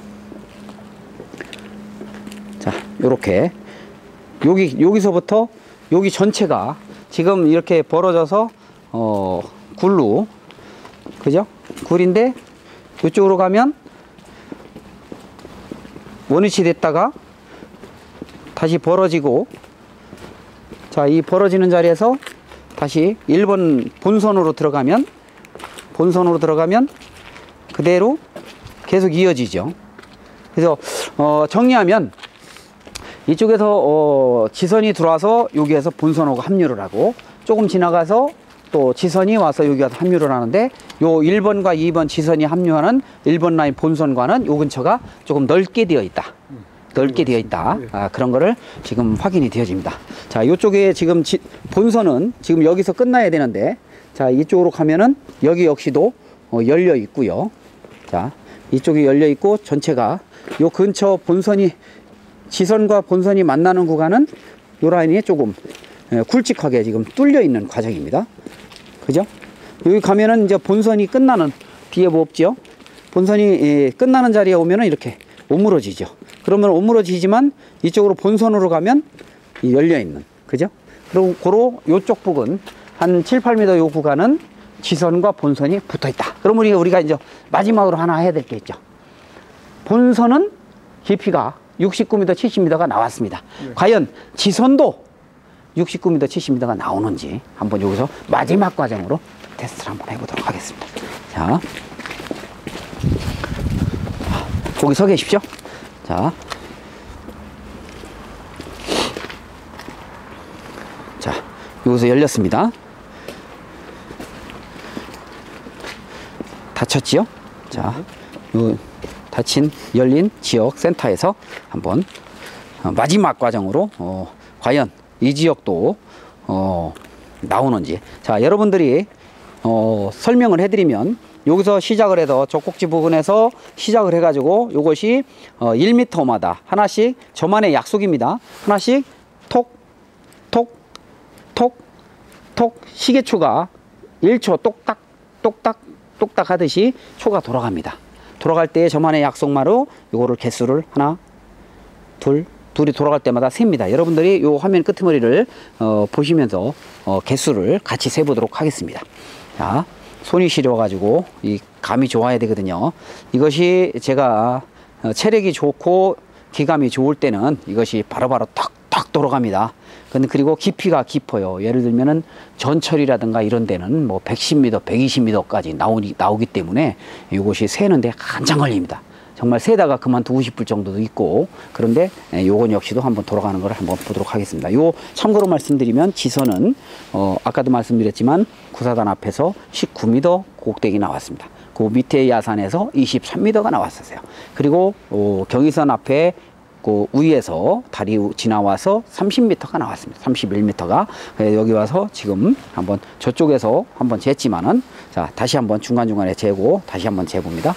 요렇게 여기서부터 여기 전체가 지금 이렇게 벌어져서 굴로, 그죠? 굴인데 이쪽으로 가면 원위치 됐다가 다시 벌어지고, 자, 이 벌어지는 자리에서 다시 1번 본선으로 들어가면 그대로 계속 이어지죠. 그래서 정리하면 이쪽에서 지선이 들어와서 여기에서 본선하고 합류를 하고, 조금 지나가서 또 지선이 와서 여기 와서 합류를 하는데, 요 1번과 2번 지선이 합류하는 1번 라인 본선과는 요 근처가 조금 넓게 되어 있다. 그런 거를 지금 확인이 되어집니다. 자, 이쪽에 지금 본선은 지금 여기서 끝나야 되는데, 자, 이쪽으로 가면은 여기 역시도 열려 있고요. 자, 이쪽이 열려 있고 전체가 요 근처 본선이, 지선과 본선이 만나는 구간은 요 라인이 조금 굵직하게 지금 뚫려 있는 과정입니다. 그죠? 여기 가면은 이제 본선이 끝나는, 뒤에 뭐 없죠? 본선이 끝나는 자리에 오면은 이렇게 오므러지죠. 그러면 오므러지지만 이쪽으로 본선으로 가면 열려 있는, 그죠? 그리고 고로 요쪽 부분 한 7, 8m 요 구간은 지선과 본선이 붙어 있다. 그러면 우리가 이제 마지막으로 하나 해야 될 게 있죠. 본선은 깊이가 69m, 70m가 나왔습니다. 과연 지선도 69m, 70m가 나오는지 한번 여기서 마지막 과정으로 테스트를 한번 해보도록 하겠습니다. 자, 거기 서 계십시오. 자, 여기서 열렸습니다. 닫혔지요? 자, 요 닫힌 열린 지역 센터에서 한번 마지막 과정으로 과연 이 지역도 나오는지, 자, 여러분들이 설명을 해드리면, 여기서 시작을 해서 젖꼭지 부근에서 시작을 해가지고 요것이 1m마다 하나씩 저만의 약속입니다. 하나씩 톡, 톡, 톡, 톡, 시계초가 1초 똑딱, 똑딱, 똑딱 하듯이 초가 돌아갑니다. 돌아갈 때 저만의 약속마로 요거를 개수를 하나, 둘이 돌아갈 때마다 셉니다. 여러분들이 요 화면 끄트머리를 보시면서 개수를 같이 세보도록 하겠습니다. 자, 손이 시려가지고 이 감이 좋아야 되거든요. 이것이 제가 체력이 좋고 기감이 좋을 때는 이것이 바로바로 탁탁 돌아갑니다. 근데 그리고 깊이가 깊어요. 예를 들면은 전철이라든가 이런 데는 뭐 110m, 120m까지 나오기 때문에 이것이 세는데 한참 걸립니다. 정말 세다가 그만두고 싶을 정도도 있고, 그런데 요건 역시도 한번 돌아가는 걸 한번 보도록 하겠습니다. 요 참고로 말씀드리면 지선은 아까도 말씀드렸지만 구사단 앞에서 19m 꼭대기 나왔습니다. 그 밑에 야산에서 23m가 나왔었어요. 그리고 경의선 앞에 그 위에서 다리 지나와서 30m가 나왔습니다. 31m가. 여기 와서 지금 한번 저쪽에서 한번 쟀지만은, 자, 다시 한번 중간중간에 재고 다시 한번 재봅니다.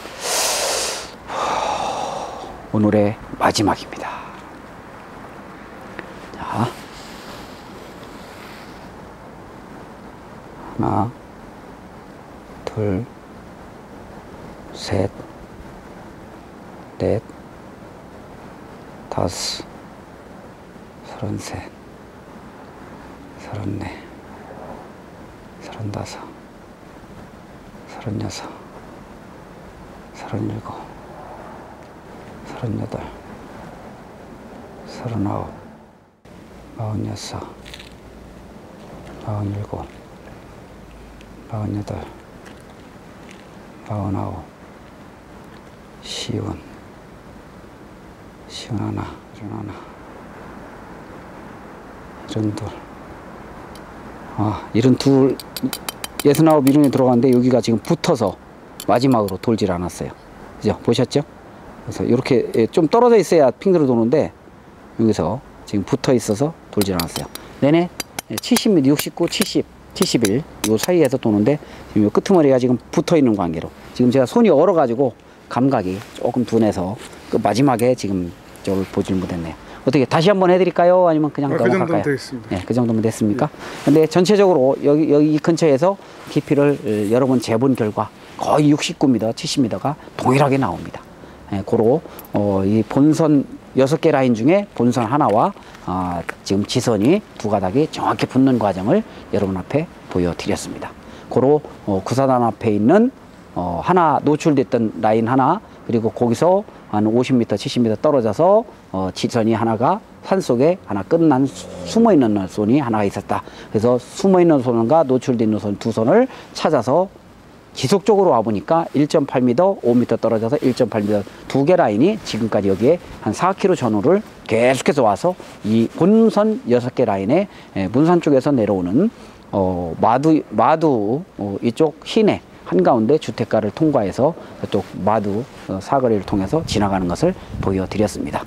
오늘의 마지막입니다. 자, 하나, 둘, 셋, 넷, 다섯, 33, 34, 35, 36, 37, 38, 39, 46, 47, 48, 49, 시운, 시운 하나, 이런 하나, 이런 둘, 이런 둘, 69 미lun이 들어가는데 여기가 지금 붙어서 마지막으로 돌질 않았어요. 그죠? 보셨죠? 그래서 이렇게 좀 떨어져 있어야 핑크로 도는데 여기서 지금 붙어 있어서 돌질 않았어요. 내내 70m, 69, 70, 71 요 사이에서 도는데 지금 요 끄트머리가 지금 붙어 있는 관계로 지금 제가 손이 얼어가지고 감각이 조금 둔해서 그 마지막에 지금 저를 보질 못했네요. 어떻게 다시 한번 해드릴까요? 아니면 그냥 그 넘어갈까요? 정도면 되겠습니다. 네, 그 정도면 됐습니까? 근데 전체적으로 여기 이 근처에서 깊이를 여러 번 재본 결과 거의 69m, 70m가 동일하게 나옵니다. 예, 고로 이 본선 6개 라인 중에 본선 하나와 지금 지선이 두 가닥이 정확히 붙는 과정을 여러분 앞에 보여드렸습니다. 고로 구사단 앞에 있는 하나 노출됐던 라인 하나, 그리고 거기서 한 50m, 70m 떨어져서 지선이 하나가 산속에 하나 끝난 숨어있는 노선이 하나가 있었다. 그래서 숨어있는 노선과 노출된 노선 두 선을 찾아서 지속적으로 와보니까 1.8m, 5m 떨어져서 1.8m 두 개 라인이 지금까지 여기에 한 4km 전후를 계속해서 와서 이 본선 6개 라인에 문산 쪽에서 내려오는 마두 이쪽 시내 한가운데 주택가를 통과해서 이쪽 마두 사거리를 통해서 지나가는 것을 보여드렸습니다.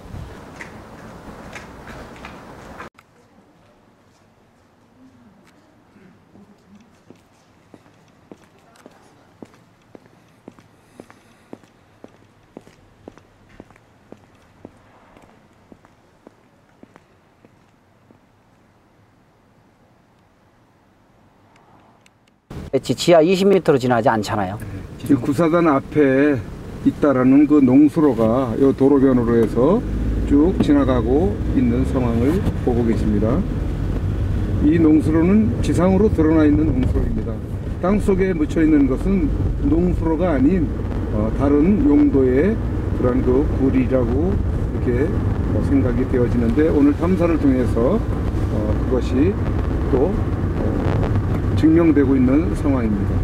지하 20m로 지나지 않잖아요. 이 구사단 앞에 있다라는 그 농수로가 이 도로변으로 해서 쭉 지나가고 있는 상황을 보고 계십니다. 이 농수로는 지상으로 드러나 있는 농수로입니다. 땅 속에 묻혀 있는 것은 농수로가 아닌 다른 용도의 그런 그 굴이라고 이렇게 생각이 되어지는데, 오늘 탐사를 통해서 그것이 또 증명되고 있는 상황입니다.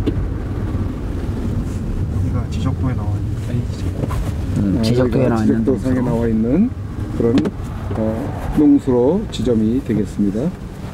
여기가 지적도에 나와 있는 지적도에 나와 있는 지적도상에 나와 있는 그런 농수로 지점이 되겠습니다.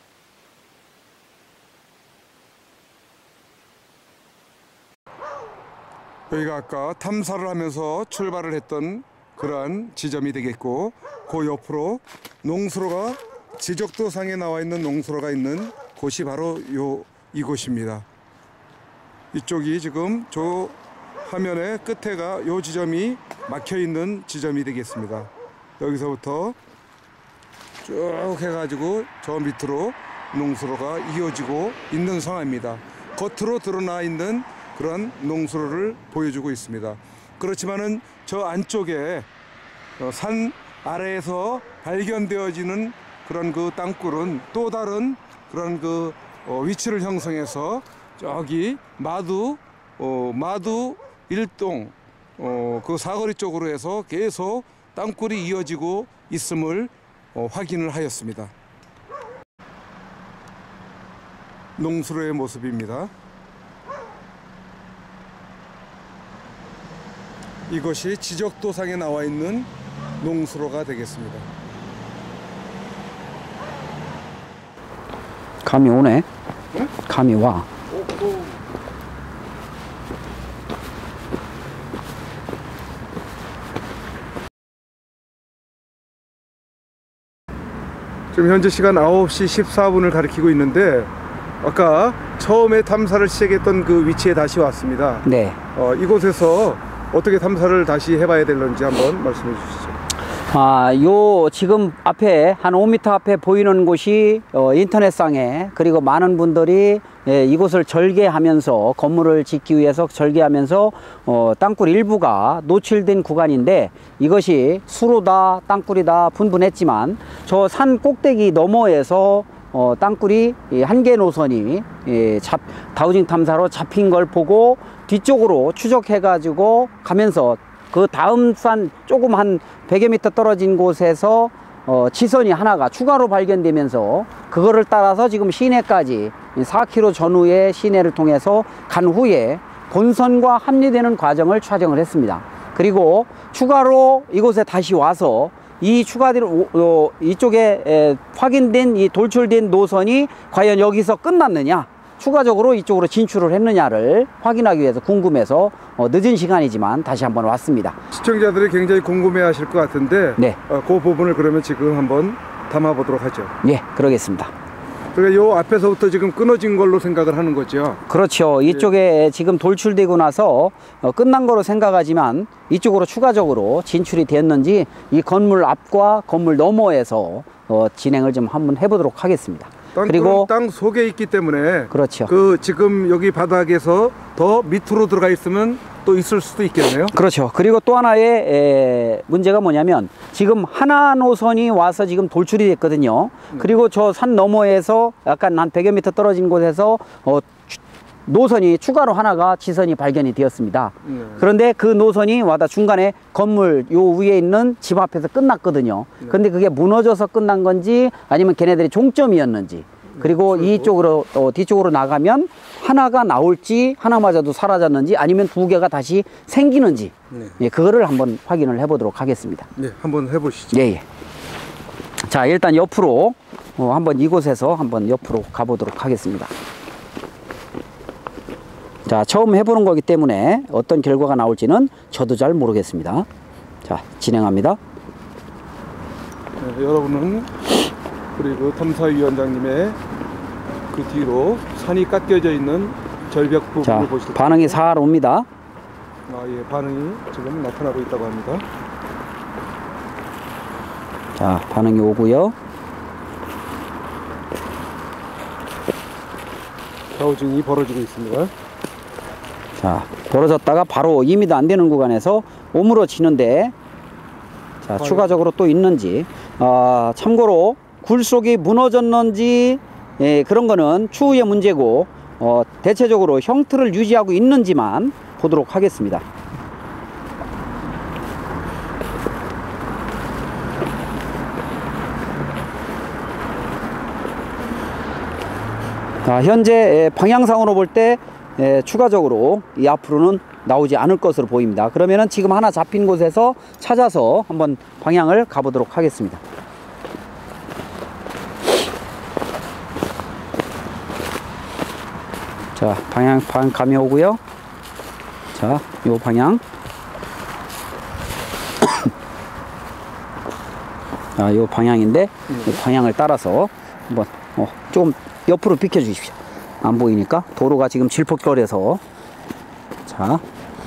여기가 아까 탐사를 하면서 출발을 했던 그러한 지점이 되겠고, 그 옆으로 농수로가 지적도상에 나와 있는 농수로가 있는 곳이 바로 이곳입니다. 이쪽이 지금 저 화면의 끝에가 요 지점이 막혀 있는 지점이 되겠습니다. 여기서부터 쭉 해가지고 저 밑으로 농수로가 이어지고 있는 상황입니다. 겉으로 드러나 있는 그런 농수로를 보여주고 있습니다. 그렇지만은 저 안쪽에 산 아래에서 발견되어지는 그런 그 땅굴은 또 다른 그런 그 위치를 형성해서 저기 마두 일동 그 사거리 쪽으로 해서 계속 땅굴이 이어지고 있음을 확인을 하였습니다. 농수로의 모습입니다. 이것이 지적도상에 나와 있는 농수로가 되겠습니다. 감이 오네. 감이 와. 지금 현재 시간 9시 14분을 가리키고 있는데, 아까 처음에 탐사를 시작했던 그 위치에 다시 왔습니다. 네. 이곳에서 어떻게 탐사를 다시 해봐야 될런지 한번 말씀해 주시죠. 요 지금 앞에 한 5m 앞에 보이는 곳이 인터넷상에, 그리고 많은 분들이 이곳을 절개하면서 건물을 짓기 위해서 절개하면서 땅굴 일부가 노출된 구간인데, 이것이 수로다 땅굴이다 분분했지만 저 산 꼭대기 너머에서 땅굴이 한 개 노선이 다우징 탐사로 잡힌 걸 보고 뒤쪽으로 추적해 가지고 가면서 그 다음 산 조금 한 100여 미터 떨어진 곳에서 지선이 하나가 추가로 발견되면서 그거를 따라서 지금 시내까지 4km 전후의 시내를 통해서 간 후에 본선과 합류되는 과정을 촬영을 했습니다. 그리고 추가로 이곳에 다시 와서 이 추가된 이쪽에 확인된 이 돌출된 노선이 과연 여기서 끝났느냐, 추가적으로 이쪽으로 진출을 했느냐를 확인하기 위해서 궁금해서 늦은 시간이지만 다시 한번 왔습니다. 시청자들이 굉장히 궁금해 하실 것 같은데, 네. 그 부분을 그러면 지금 한번 담아 보도록 하죠. 예, 그러겠습니다. 그러니까 요 앞에서부터 지금 끊어진 걸로 생각을 하는 거죠. 그렇죠. 이쪽에 지금 돌출되고 나서 끝난 거로 생각하지만 이쪽으로 추가적으로 진출이 됐는지 이 건물 앞과 건물 너머에서 진행을 좀 한번 해보도록 하겠습니다. 그리고 땅 속에 있기 때문에 그렇죠. 그 지금 여기 바닥에서 더 밑으로 들어가 있으면 또 있을 수도 있겠네요. 그렇죠. 그리고 또 하나의 문제가 뭐냐면 지금 하나 노선이 와서 지금 돌출이 됐거든요. 그리고 저 산 너머에서 약간 한 100여 미터 떨어진 곳에서 노선이 추가로 하나가 지선이 발견이 되었습니다. 그런데 그 노선이 와다 중간에 건물 요 위에 있는 집 앞에서 끝났거든요. 근데 그게 무너져서 끝난 건지 아니면 걔네들이 종점이었는지, 그리고 이쪽으로 뒤쪽으로 나가면 하나가 나올지 하나마저도 사라졌는지 아니면 두 개가 다시 생기는지 예, 그거를 한번 확인을 해 보도록 하겠습니다. 네, 한번 해보시죠. 예. 자, 일단 옆으로 한번 이곳에서 한번 옆으로 가보도록 하겠습니다. 자, 처음 해보는 거기 때문에 어떤 결과가 나올지는 저도 잘 모르겠습니다. 자, 진행합니다. 네, 여러분은 우리 그 탐사위원장님의 그 뒤로 산이 깎여져 있는 절벽 부분을 자, 보실 반응이 살 옵니다. 예, 반응이 지금 나타나고 있다고 합니다. 자, 반응이 오고요. 좌우증이 벌어지고 있습니다. 자, 벌어졌다가 바로 2m 안 되는 구간에서 오므러지는데, 자, 추가적으로 또 있는지, 참고로 굴속이 무너졌는지, 예, 그런 거는 추후의 문제고, 대체적으로 형태를 유지하고 있는지만 보도록 하겠습니다. 자, 현재 방향상으로 볼 때 추가적으로 이 앞으로는 나오지 않을 것으로 보입니다. 그러면은 지금 하나 잡힌 곳에서 찾아서 한번 방향을 가보도록 하겠습니다. 자, 방향 감이 오고요. 자, 요 방향. 자, 요 방향인데 이 방향을 따라서 한번 조금 옆으로 비켜 주십시오. 안 보이니까. 도로가 지금 질퍽거려서. 자,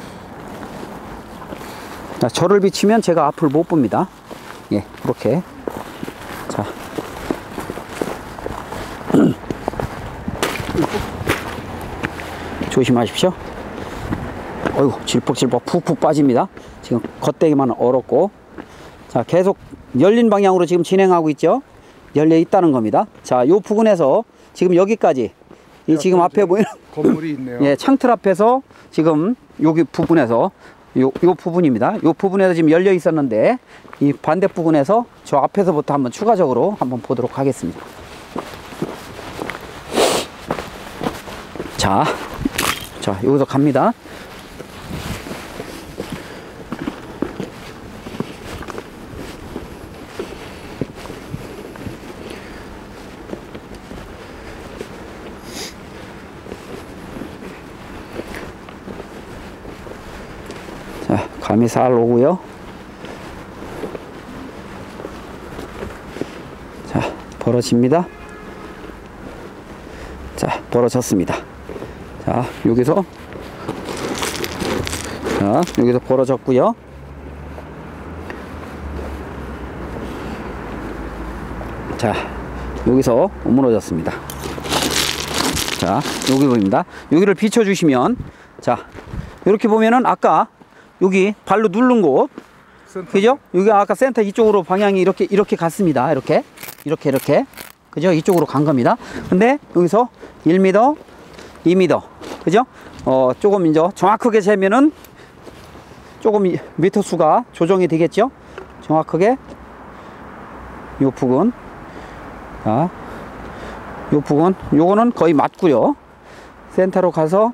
저를 비치면 제가 앞을 못 봅니다. 예, 그렇게. 자, 조심하십시오. 어이구, 질퍽질퍽 푹푹 빠집니다. 지금 겉대기만 얼었고. 자, 계속 열린 방향으로 지금 진행하고 있죠. 열려 있다는 겁니다. 자, 요 부근에서 지금 여기까지 이 지금 앞에 보이는 건물이 있네요. 예, 창틀 앞에서 지금 여기 부분에서 요 부분입니다. 요 부분에서 지금 열려 있었는데 이 반대 부분에서 저 앞에서부터 한번 추가적으로 한번 보도록 하겠습니다. 자, 여기서 갑니다. 자, 감이 살 오고요. 자, 벌어집니다. 자, 벌어졌습니다. 자, 여기서 벌어졌고요. 자, 여기서 무너졌습니다. 자, 여기 보입니다. 여기를 비춰주시면, 자, 이렇게 보면은 아까 여기 발로 누른 곳, 그죠? 여기 아까 센터 이쪽으로 방향이 이렇게 갔습니다. 이렇게. 그죠? 이쪽으로 간 겁니다. 근데 여기서 1m, 2m, 그죠? 조금 이제 정확하게 재면은 조금 미터 수가 조정이 되겠죠? 정확하게. 요 부분. 자, 요 부분. 요거는 거의 맞고요. 센터로 가서.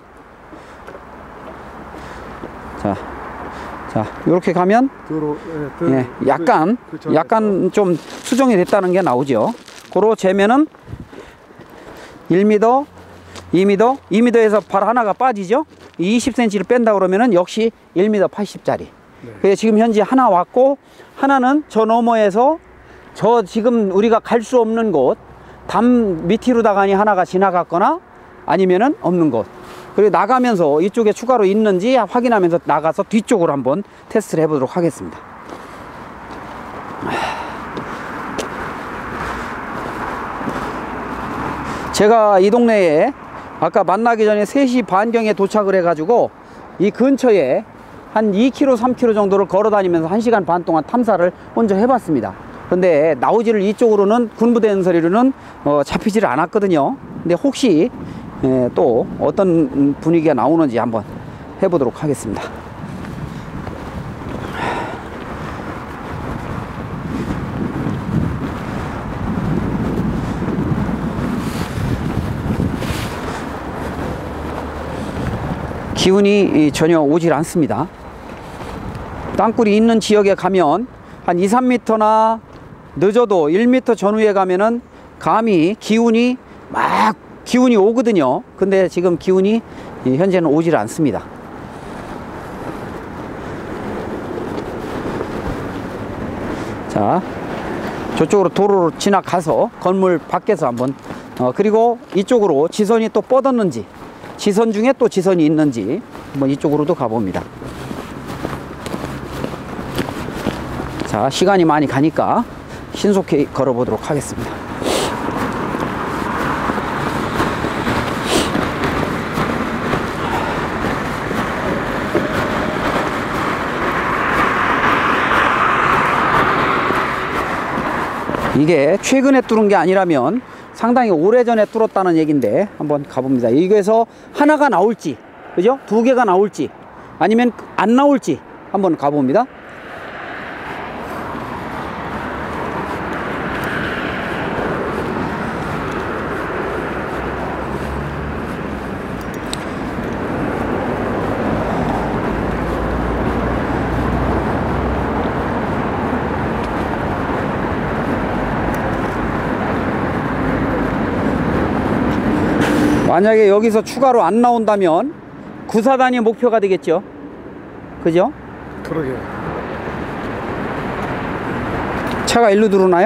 자, 요렇게 가면 예, 약간 좀 수정이 됐다는 게 나오죠. 고로 재면은 1m, 2m, 2m에서 발 하나가 빠지죠. 20cm를 뺀다 그러면은 역시 1m 80짜리. 그래서 지금 현재 하나 왔고, 하나는 저 너머에서 저 지금 우리가 갈 수 없는 곳, 담 밑으로다가니 하나가 지나갔거나 아니면은 없는 것. 그리고 나가면서 이쪽에 추가로 있는지 확인하면서 나가서 뒤쪽으로 한번 테스트를 해보도록 하겠습니다. 제가 이 동네에 아까 만나기 전에 3시 반경에 도착을 해가지고 이 근처에 한 2km, 3km 정도를 걸어 다니면서 1시간 반 동안 탐사를 먼저 해봤습니다. 근데 나오지를 이쪽으로는 군부대 연설이로는 잡히지를 않았거든요. 근데 혹시 또 어떤 분위기가 나오는지 한번 해보도록 하겠습니다. 기운이 전혀 오질 않습니다. 땅굴이 있는 지역에 가면 한 2, 3m나 늦어도 1m 전후에 가면은 감히 기운이 오거든요. 근데 지금 기운이 현재는 오질 않습니다. 자, 저쪽으로 도로로 지나가서 건물 밖에서 한번 그리고 이쪽으로 지선이 또 뻗었는지, 지선 중에 또 지선이 있는지 한번 이쪽으로도 가봅니다. 자, 시간이 많이 가니까 신속히 걸어보도록 하겠습니다. 이게 최근에 뚫은 게 아니라면 상당히 오래전에 뚫었다는 얘기인데 한번 가봅니다. 여기에서 하나가 나올지, 그죠? 2개가 나올지 아니면 안 나올지 한번 가봅니다. 만약에 여기서 추가로 안 나온다면 구사단이 목표가 되겠죠. 그죠? 그러게. 차가 일로 들어오나요?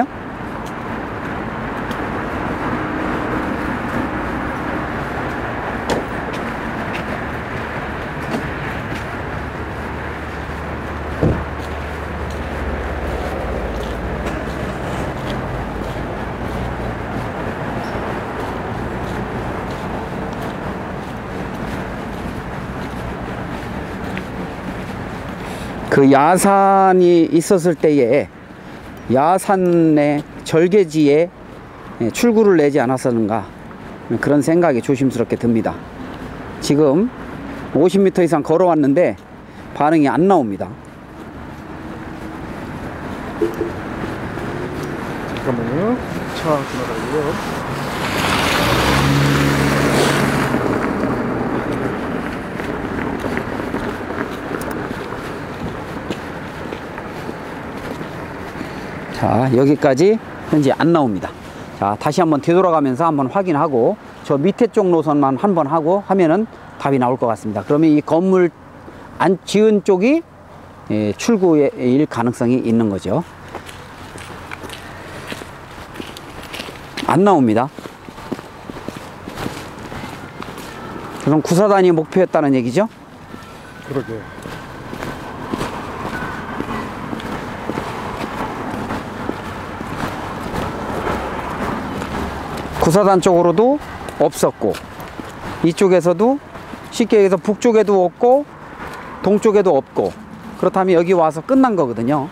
그 야산이 있었을 때에 야산의 절개지에 출구를 내지 않았었는가, 그런 생각이 조심스럽게 듭니다. 지금 50m 이상 걸어왔는데 반응이 안 나옵니다. 잠깐만요. 차 지나가고요. 자, 여기까지 현재 안 나옵니다. 자, 다시 한번 되돌아가면서 한번 확인하고 저 밑에 쪽 노선만 한번 하고 하면은 답이 나올 것 같습니다. 그러면 이 건물 안 지은 쪽이 출구일 가능성이 있는 거죠. 안 나옵니다. 그럼 구사단이 목표였다는 얘기죠? 그러게. 구사단 쪽으로도 없었고 이쪽에서도 쉽게 얘기해서 북쪽에도 없고 동쪽에도 없고, 그렇다면 여기 와서 끝난 거거든요.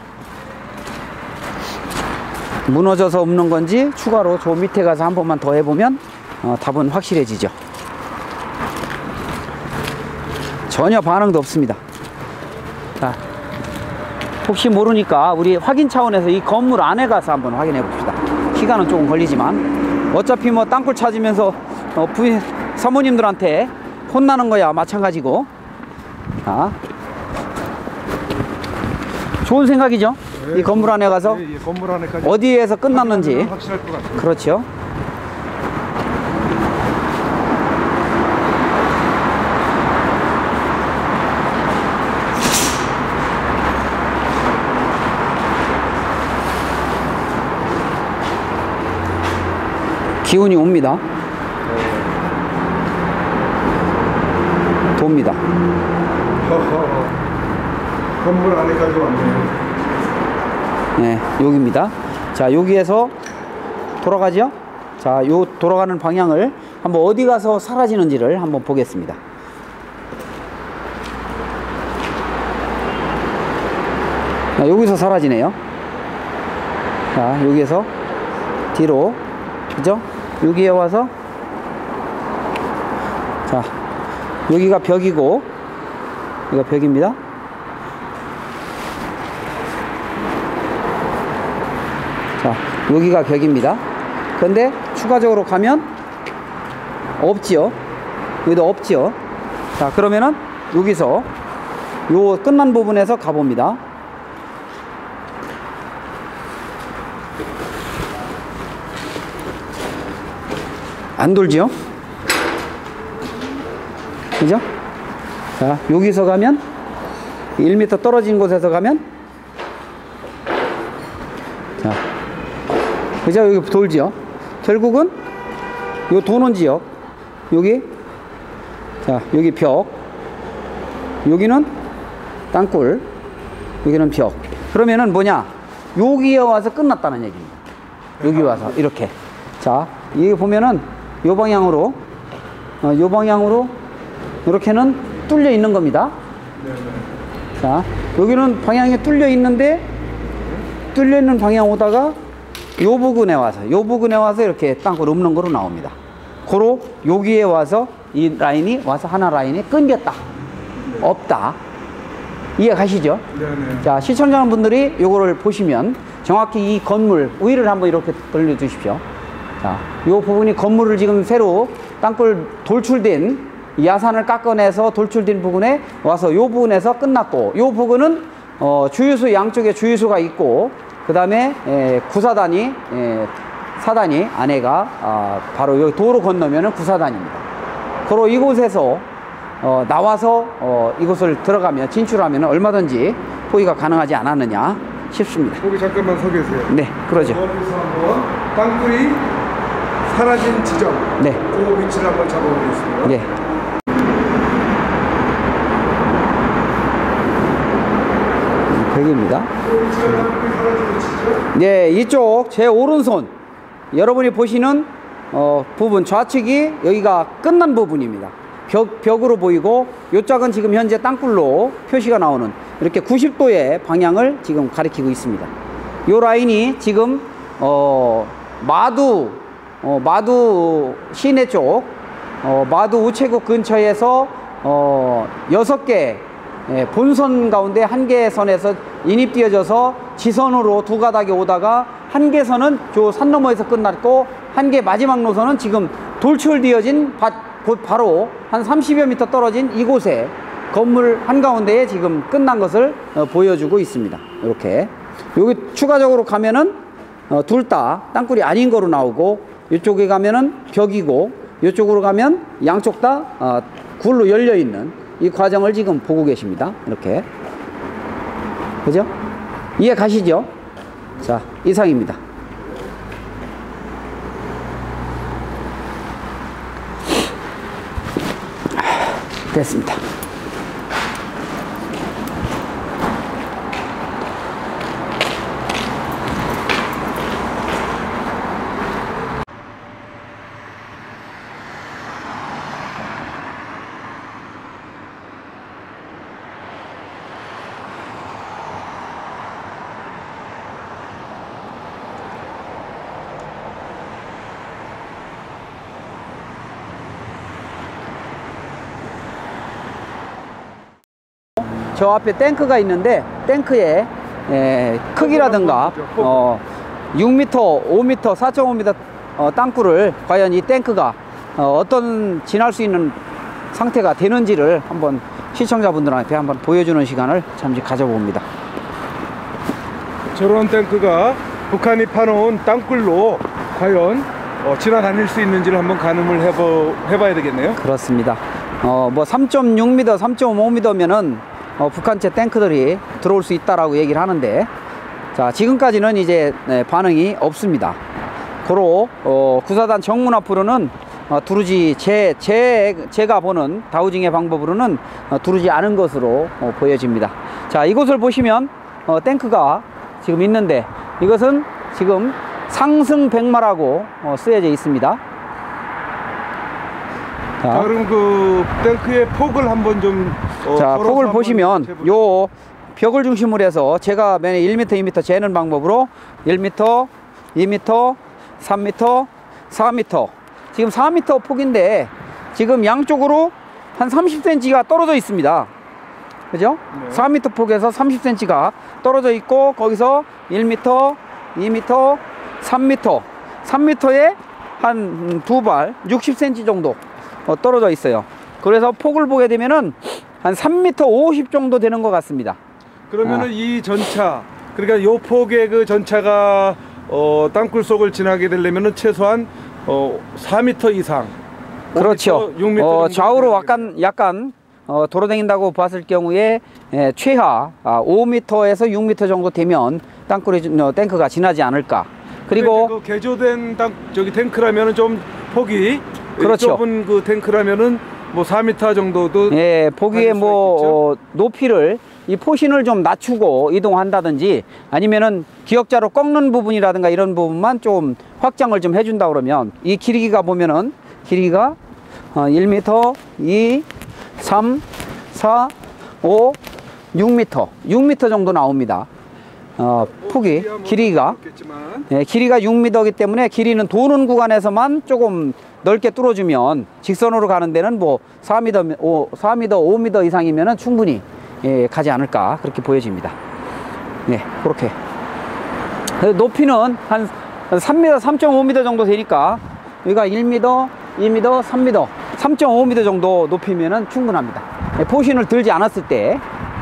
무너져서 없는 건지 추가로 저 밑에 가서 한 번만 더 해보면 답은 확실해지죠. 전혀 반응도 없습니다. 자, 혹시 모르니까 우리 확인 차원에서 이 건물 안에 가서 한번 확인해 봅시다. 시간은 조금 걸리지만 어차피 뭐 땅굴 찾으면서 사모님들한테 혼나는 거야 마찬가지고. 자, 좋은 생각이죠. 네, 이 건물 안에 가서 건물 안에까지 어디에서 끝났는지. 확실할 것 같아요. 그렇죠. 기운이 옵니다. 돕니다. 건물 안에까지 왔네요. 네, 여기입니다. 자, 여기에서 돌아가죠? 자, 요 돌아가는 방향을 한번 어디 가서 사라지는지를 한번 보겠습니다. 자, 여기서 사라지네요. 자, 여기에서 뒤로, 그죠? 여기에 와서, 자, 여기가 벽이고, 여기가 벽입니다. 자, 여기가 벽입니다. 근데 추가적으로 가면 없지요. 여기도 없지요. 자, 그러면은 여기서 요 끝난 부분에서 가봅니다. 안 돌지요? 그죠? 자, 여기서 가면 1m 떨어진 곳에서 가면, 자, 그죠? 여기 돌지요? 결국은 요 도는 지역, 여기, 자, 여기 벽, 여기는 땅굴, 여기는 벽. 그러면은 뭐냐? 여기에 와서 끝났다는 얘기입니다. 여기 와서 이렇게. 자, 여기 보면은 요 방향으로, 요 방향으로 이렇게는 뚫려 있는 겁니다. 자, 여기는 방향이 뚫려 있는데, 뚫려 있는 방향 오다가 요 부근에 와서 이렇게 땅굴 없는 거로 나옵니다. 고로 여기에 와서 이 라인이 와서 하나 라인이 끊겼다. 없다. 이해 가시죠? 네네. 자, 시청자분들이 요거를 보시면 정확히 이 건물 위를 한번 이렇게 돌려 주십시오. 자, 요 부분이 건물을 지금 새로 땅굴 돌출된 야산을 깎아내서 돌출된 부분에 와서 요 부분에서 끝났고, 요 부분은 주유소 양쪽에 주유소가 있고, 그 다음에 구사단이 사단이 안에가 바로 여기 도로 건너면은 구사단입니다. 그리고 이곳에서 나와서 이곳을 들어가면 진출하면 얼마든지 포기가 가능하지 않았느냐 싶습니다. 거기 잠깐만 서 계세요. 네, 그러죠. 거기서 한번 땅굴이 사라진 지점, 네. 그 위치를 한번 잡아보겠습니다. 네. 벽입니다. 그 위치가 땅굴이 사라진 위치죠? 네, 이쪽 제 오른손 여러분이 보시는 부분 좌측이 여기가 끝난 부분입니다. 벽으로 보이고, 요짝은 지금 현재 땅굴로 표시가 나오는 이렇게 90도의 방향을 지금 가리키고 있습니다. 요 라인이 지금 마두 시내 쪽 마두 우체국 근처에서 6개 본선 가운데 한 개 선에서 인입되어져서 지선으로 두 가닥이 오다가 한 개 선은 저 산 너머에서 끝났고, 한 개 마지막 노선은 지금 돌출되어진 곧 바로 한 30여 미터 떨어진 이곳에 건물 한가운데에 지금 끝난 것을 보여주고 있습니다. 이렇게 여기 추가적으로 가면은 둘 다 땅굴이 아닌 거로 나오고, 이쪽에 가면은 벽이고, 이쪽으로 가면 양쪽 다 굴로 열려 있는 이 과정을 지금 보고 계십니다. 이렇게. 그죠? 이해 가시죠? 자, 이상입니다. 됐습니다. 저 앞에 탱크가 있는데, 탱크의 크기라든가 6m, 5m, 4.5m 땅굴을 과연 이 탱크가 어떤 지날 수 있는 상태가 되는지를 한번 시청자분들한테 한번 보여주는 시간을 잠시 가져봅니다. 저런 탱크가 북한이 파놓은 땅굴로 과연 지나다닐 수 있는지를 한번 가늠을 해봐야 되겠네요. 그렇습니다. 뭐 3.6m, 3.5m면은 북한chế 탱크들이 들어올 수 있다라고 얘기를 하는데, 자, 지금까지는 이제 반응이 없습니다. 고로 구사단 정문 앞으로는 두르지 제가 보는 다우징의 방법으로는 두르지 않은 것으로 보여집니다. 자, 이곳을 보시면 탱크가 지금 있는데 이것은 지금 상승 백마라고 쓰여져 있습니다. 자, 그럼 그 탱크의 폭을 한번 좀 자, 걸어서 폭을 한번 보시면 재보시죠. 요 벽을 중심으로 해서 제가 맨에 1m, 2m 재는 방법으로 1m, 2m, 3m, 4m. 지금 4m 폭인데 지금 양쪽으로 한 30cm가 떨어져 있습니다. 그죠? 네. 4m 폭에서 30cm가 떨어져 있고 거기서 1m, 2m, 3m. 3m에 한 두 발 60cm 정도 떨어져 있어요. 그래서 폭을 보게 되면은 한 3m 50 정도 되는 것 같습니다. 그러면은 이 전차, 그러니까 요 폭의 그 전차가 땅굴 속을 지나게 되려면은 최소한 4m 이상. 그렇죠. 5m, 6m 정도 좌우로 되겠네요. 약간 도로 다닌다고 봤을 경우에 최하 5m에서 6m 정도 되면 땅굴에 탱크가 지나지 않을까. 그리고 그 개조된 저기 탱크라면은 좀 폭이 그렇죠. 좁은 그 탱크라면은 뭐 4m 정도도 예, 보기에 다닐 수가 뭐 높이를 이 포신을 좀 낮추고 이동한다든지 아니면은 기역자로 꺾는 부분이라든가 이런 부분만 좀 확장을 좀 해준다 그러면 이 길이가 보면은 길이가 1m, 2, 3, 4, 5, 6m, 6m 정도 나옵니다. 폭이 길이가 예, 길이가 6m이기 때문에 길이는 도는 구간에서만 조금 넓게 뚫어주면 직선으로 가는 데는 뭐 4m, 5m 이상이면 충분히 가지 않을까 그렇게 보여집니다. 네, 그렇게 높이는 한 3m, 3.5m 정도 되니까 여기가 1m, 2m, 3m, 3.5m 정도 높이면 충분합니다. 포신을 들지 않았을 때.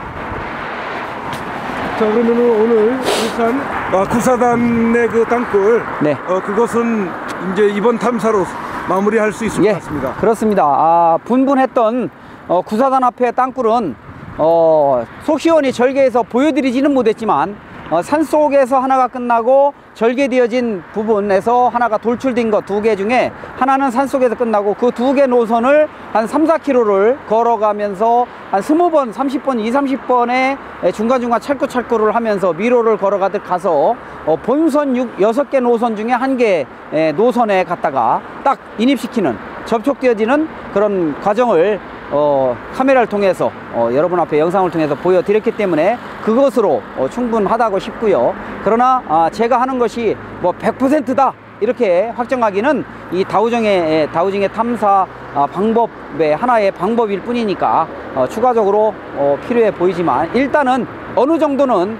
자, 그러면은 오늘 울산 구사단의 그 땅굴 네. 그것은 이제 이번 탐사로 마무리할 수 있을 것 같습니다. 그렇습니다. 분분했던 구사단 앞에 땅굴은 속 시원히 절개해서 보여드리지는 못했지만 산속에서 하나가 끝나고 절개되어진 부분에서 하나가 돌출된 것 2개 중에 하나는 산속에서 끝나고 그 2개 노선을 한 3, 4km를 걸어가면서 한 20번, 30번, 20, 30번의 중간중간 찰구찰구를 하면서 미로를 걸어가듯 가서 본선 6개 노선 중에 1개 노선에 갔다가 딱 인입시키는 접촉되어지는 그런 과정을 카메라를 통해서 여러분 앞에 영상을 통해서 보여드렸기 때문에 그것으로 충분하다고 싶고요. 그러나 제가 하는 것이 뭐 100%다 이렇게 확정하기는 이 다우징의 탐사 방법의 하나의 방법일 뿐이니까 추가적으로 필요해 보이지만 일단은 어느 정도는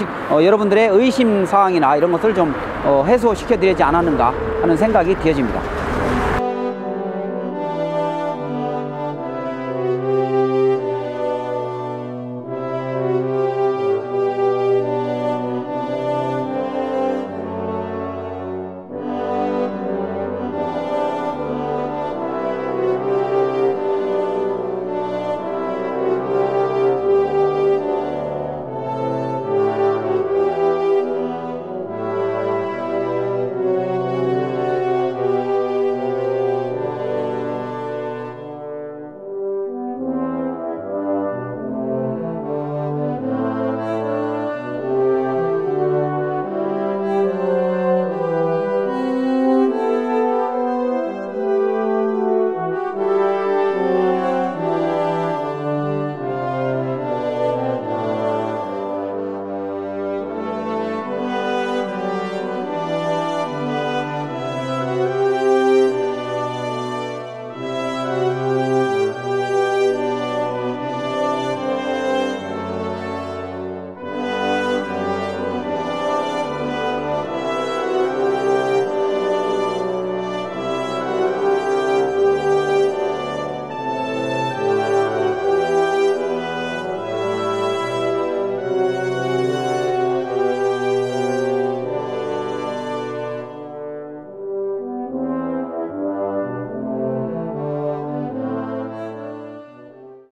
여러분들의 의심 사항이나 이런 것을 좀 해소시켜 드리지 않았는가 하는 생각이 되어집니다.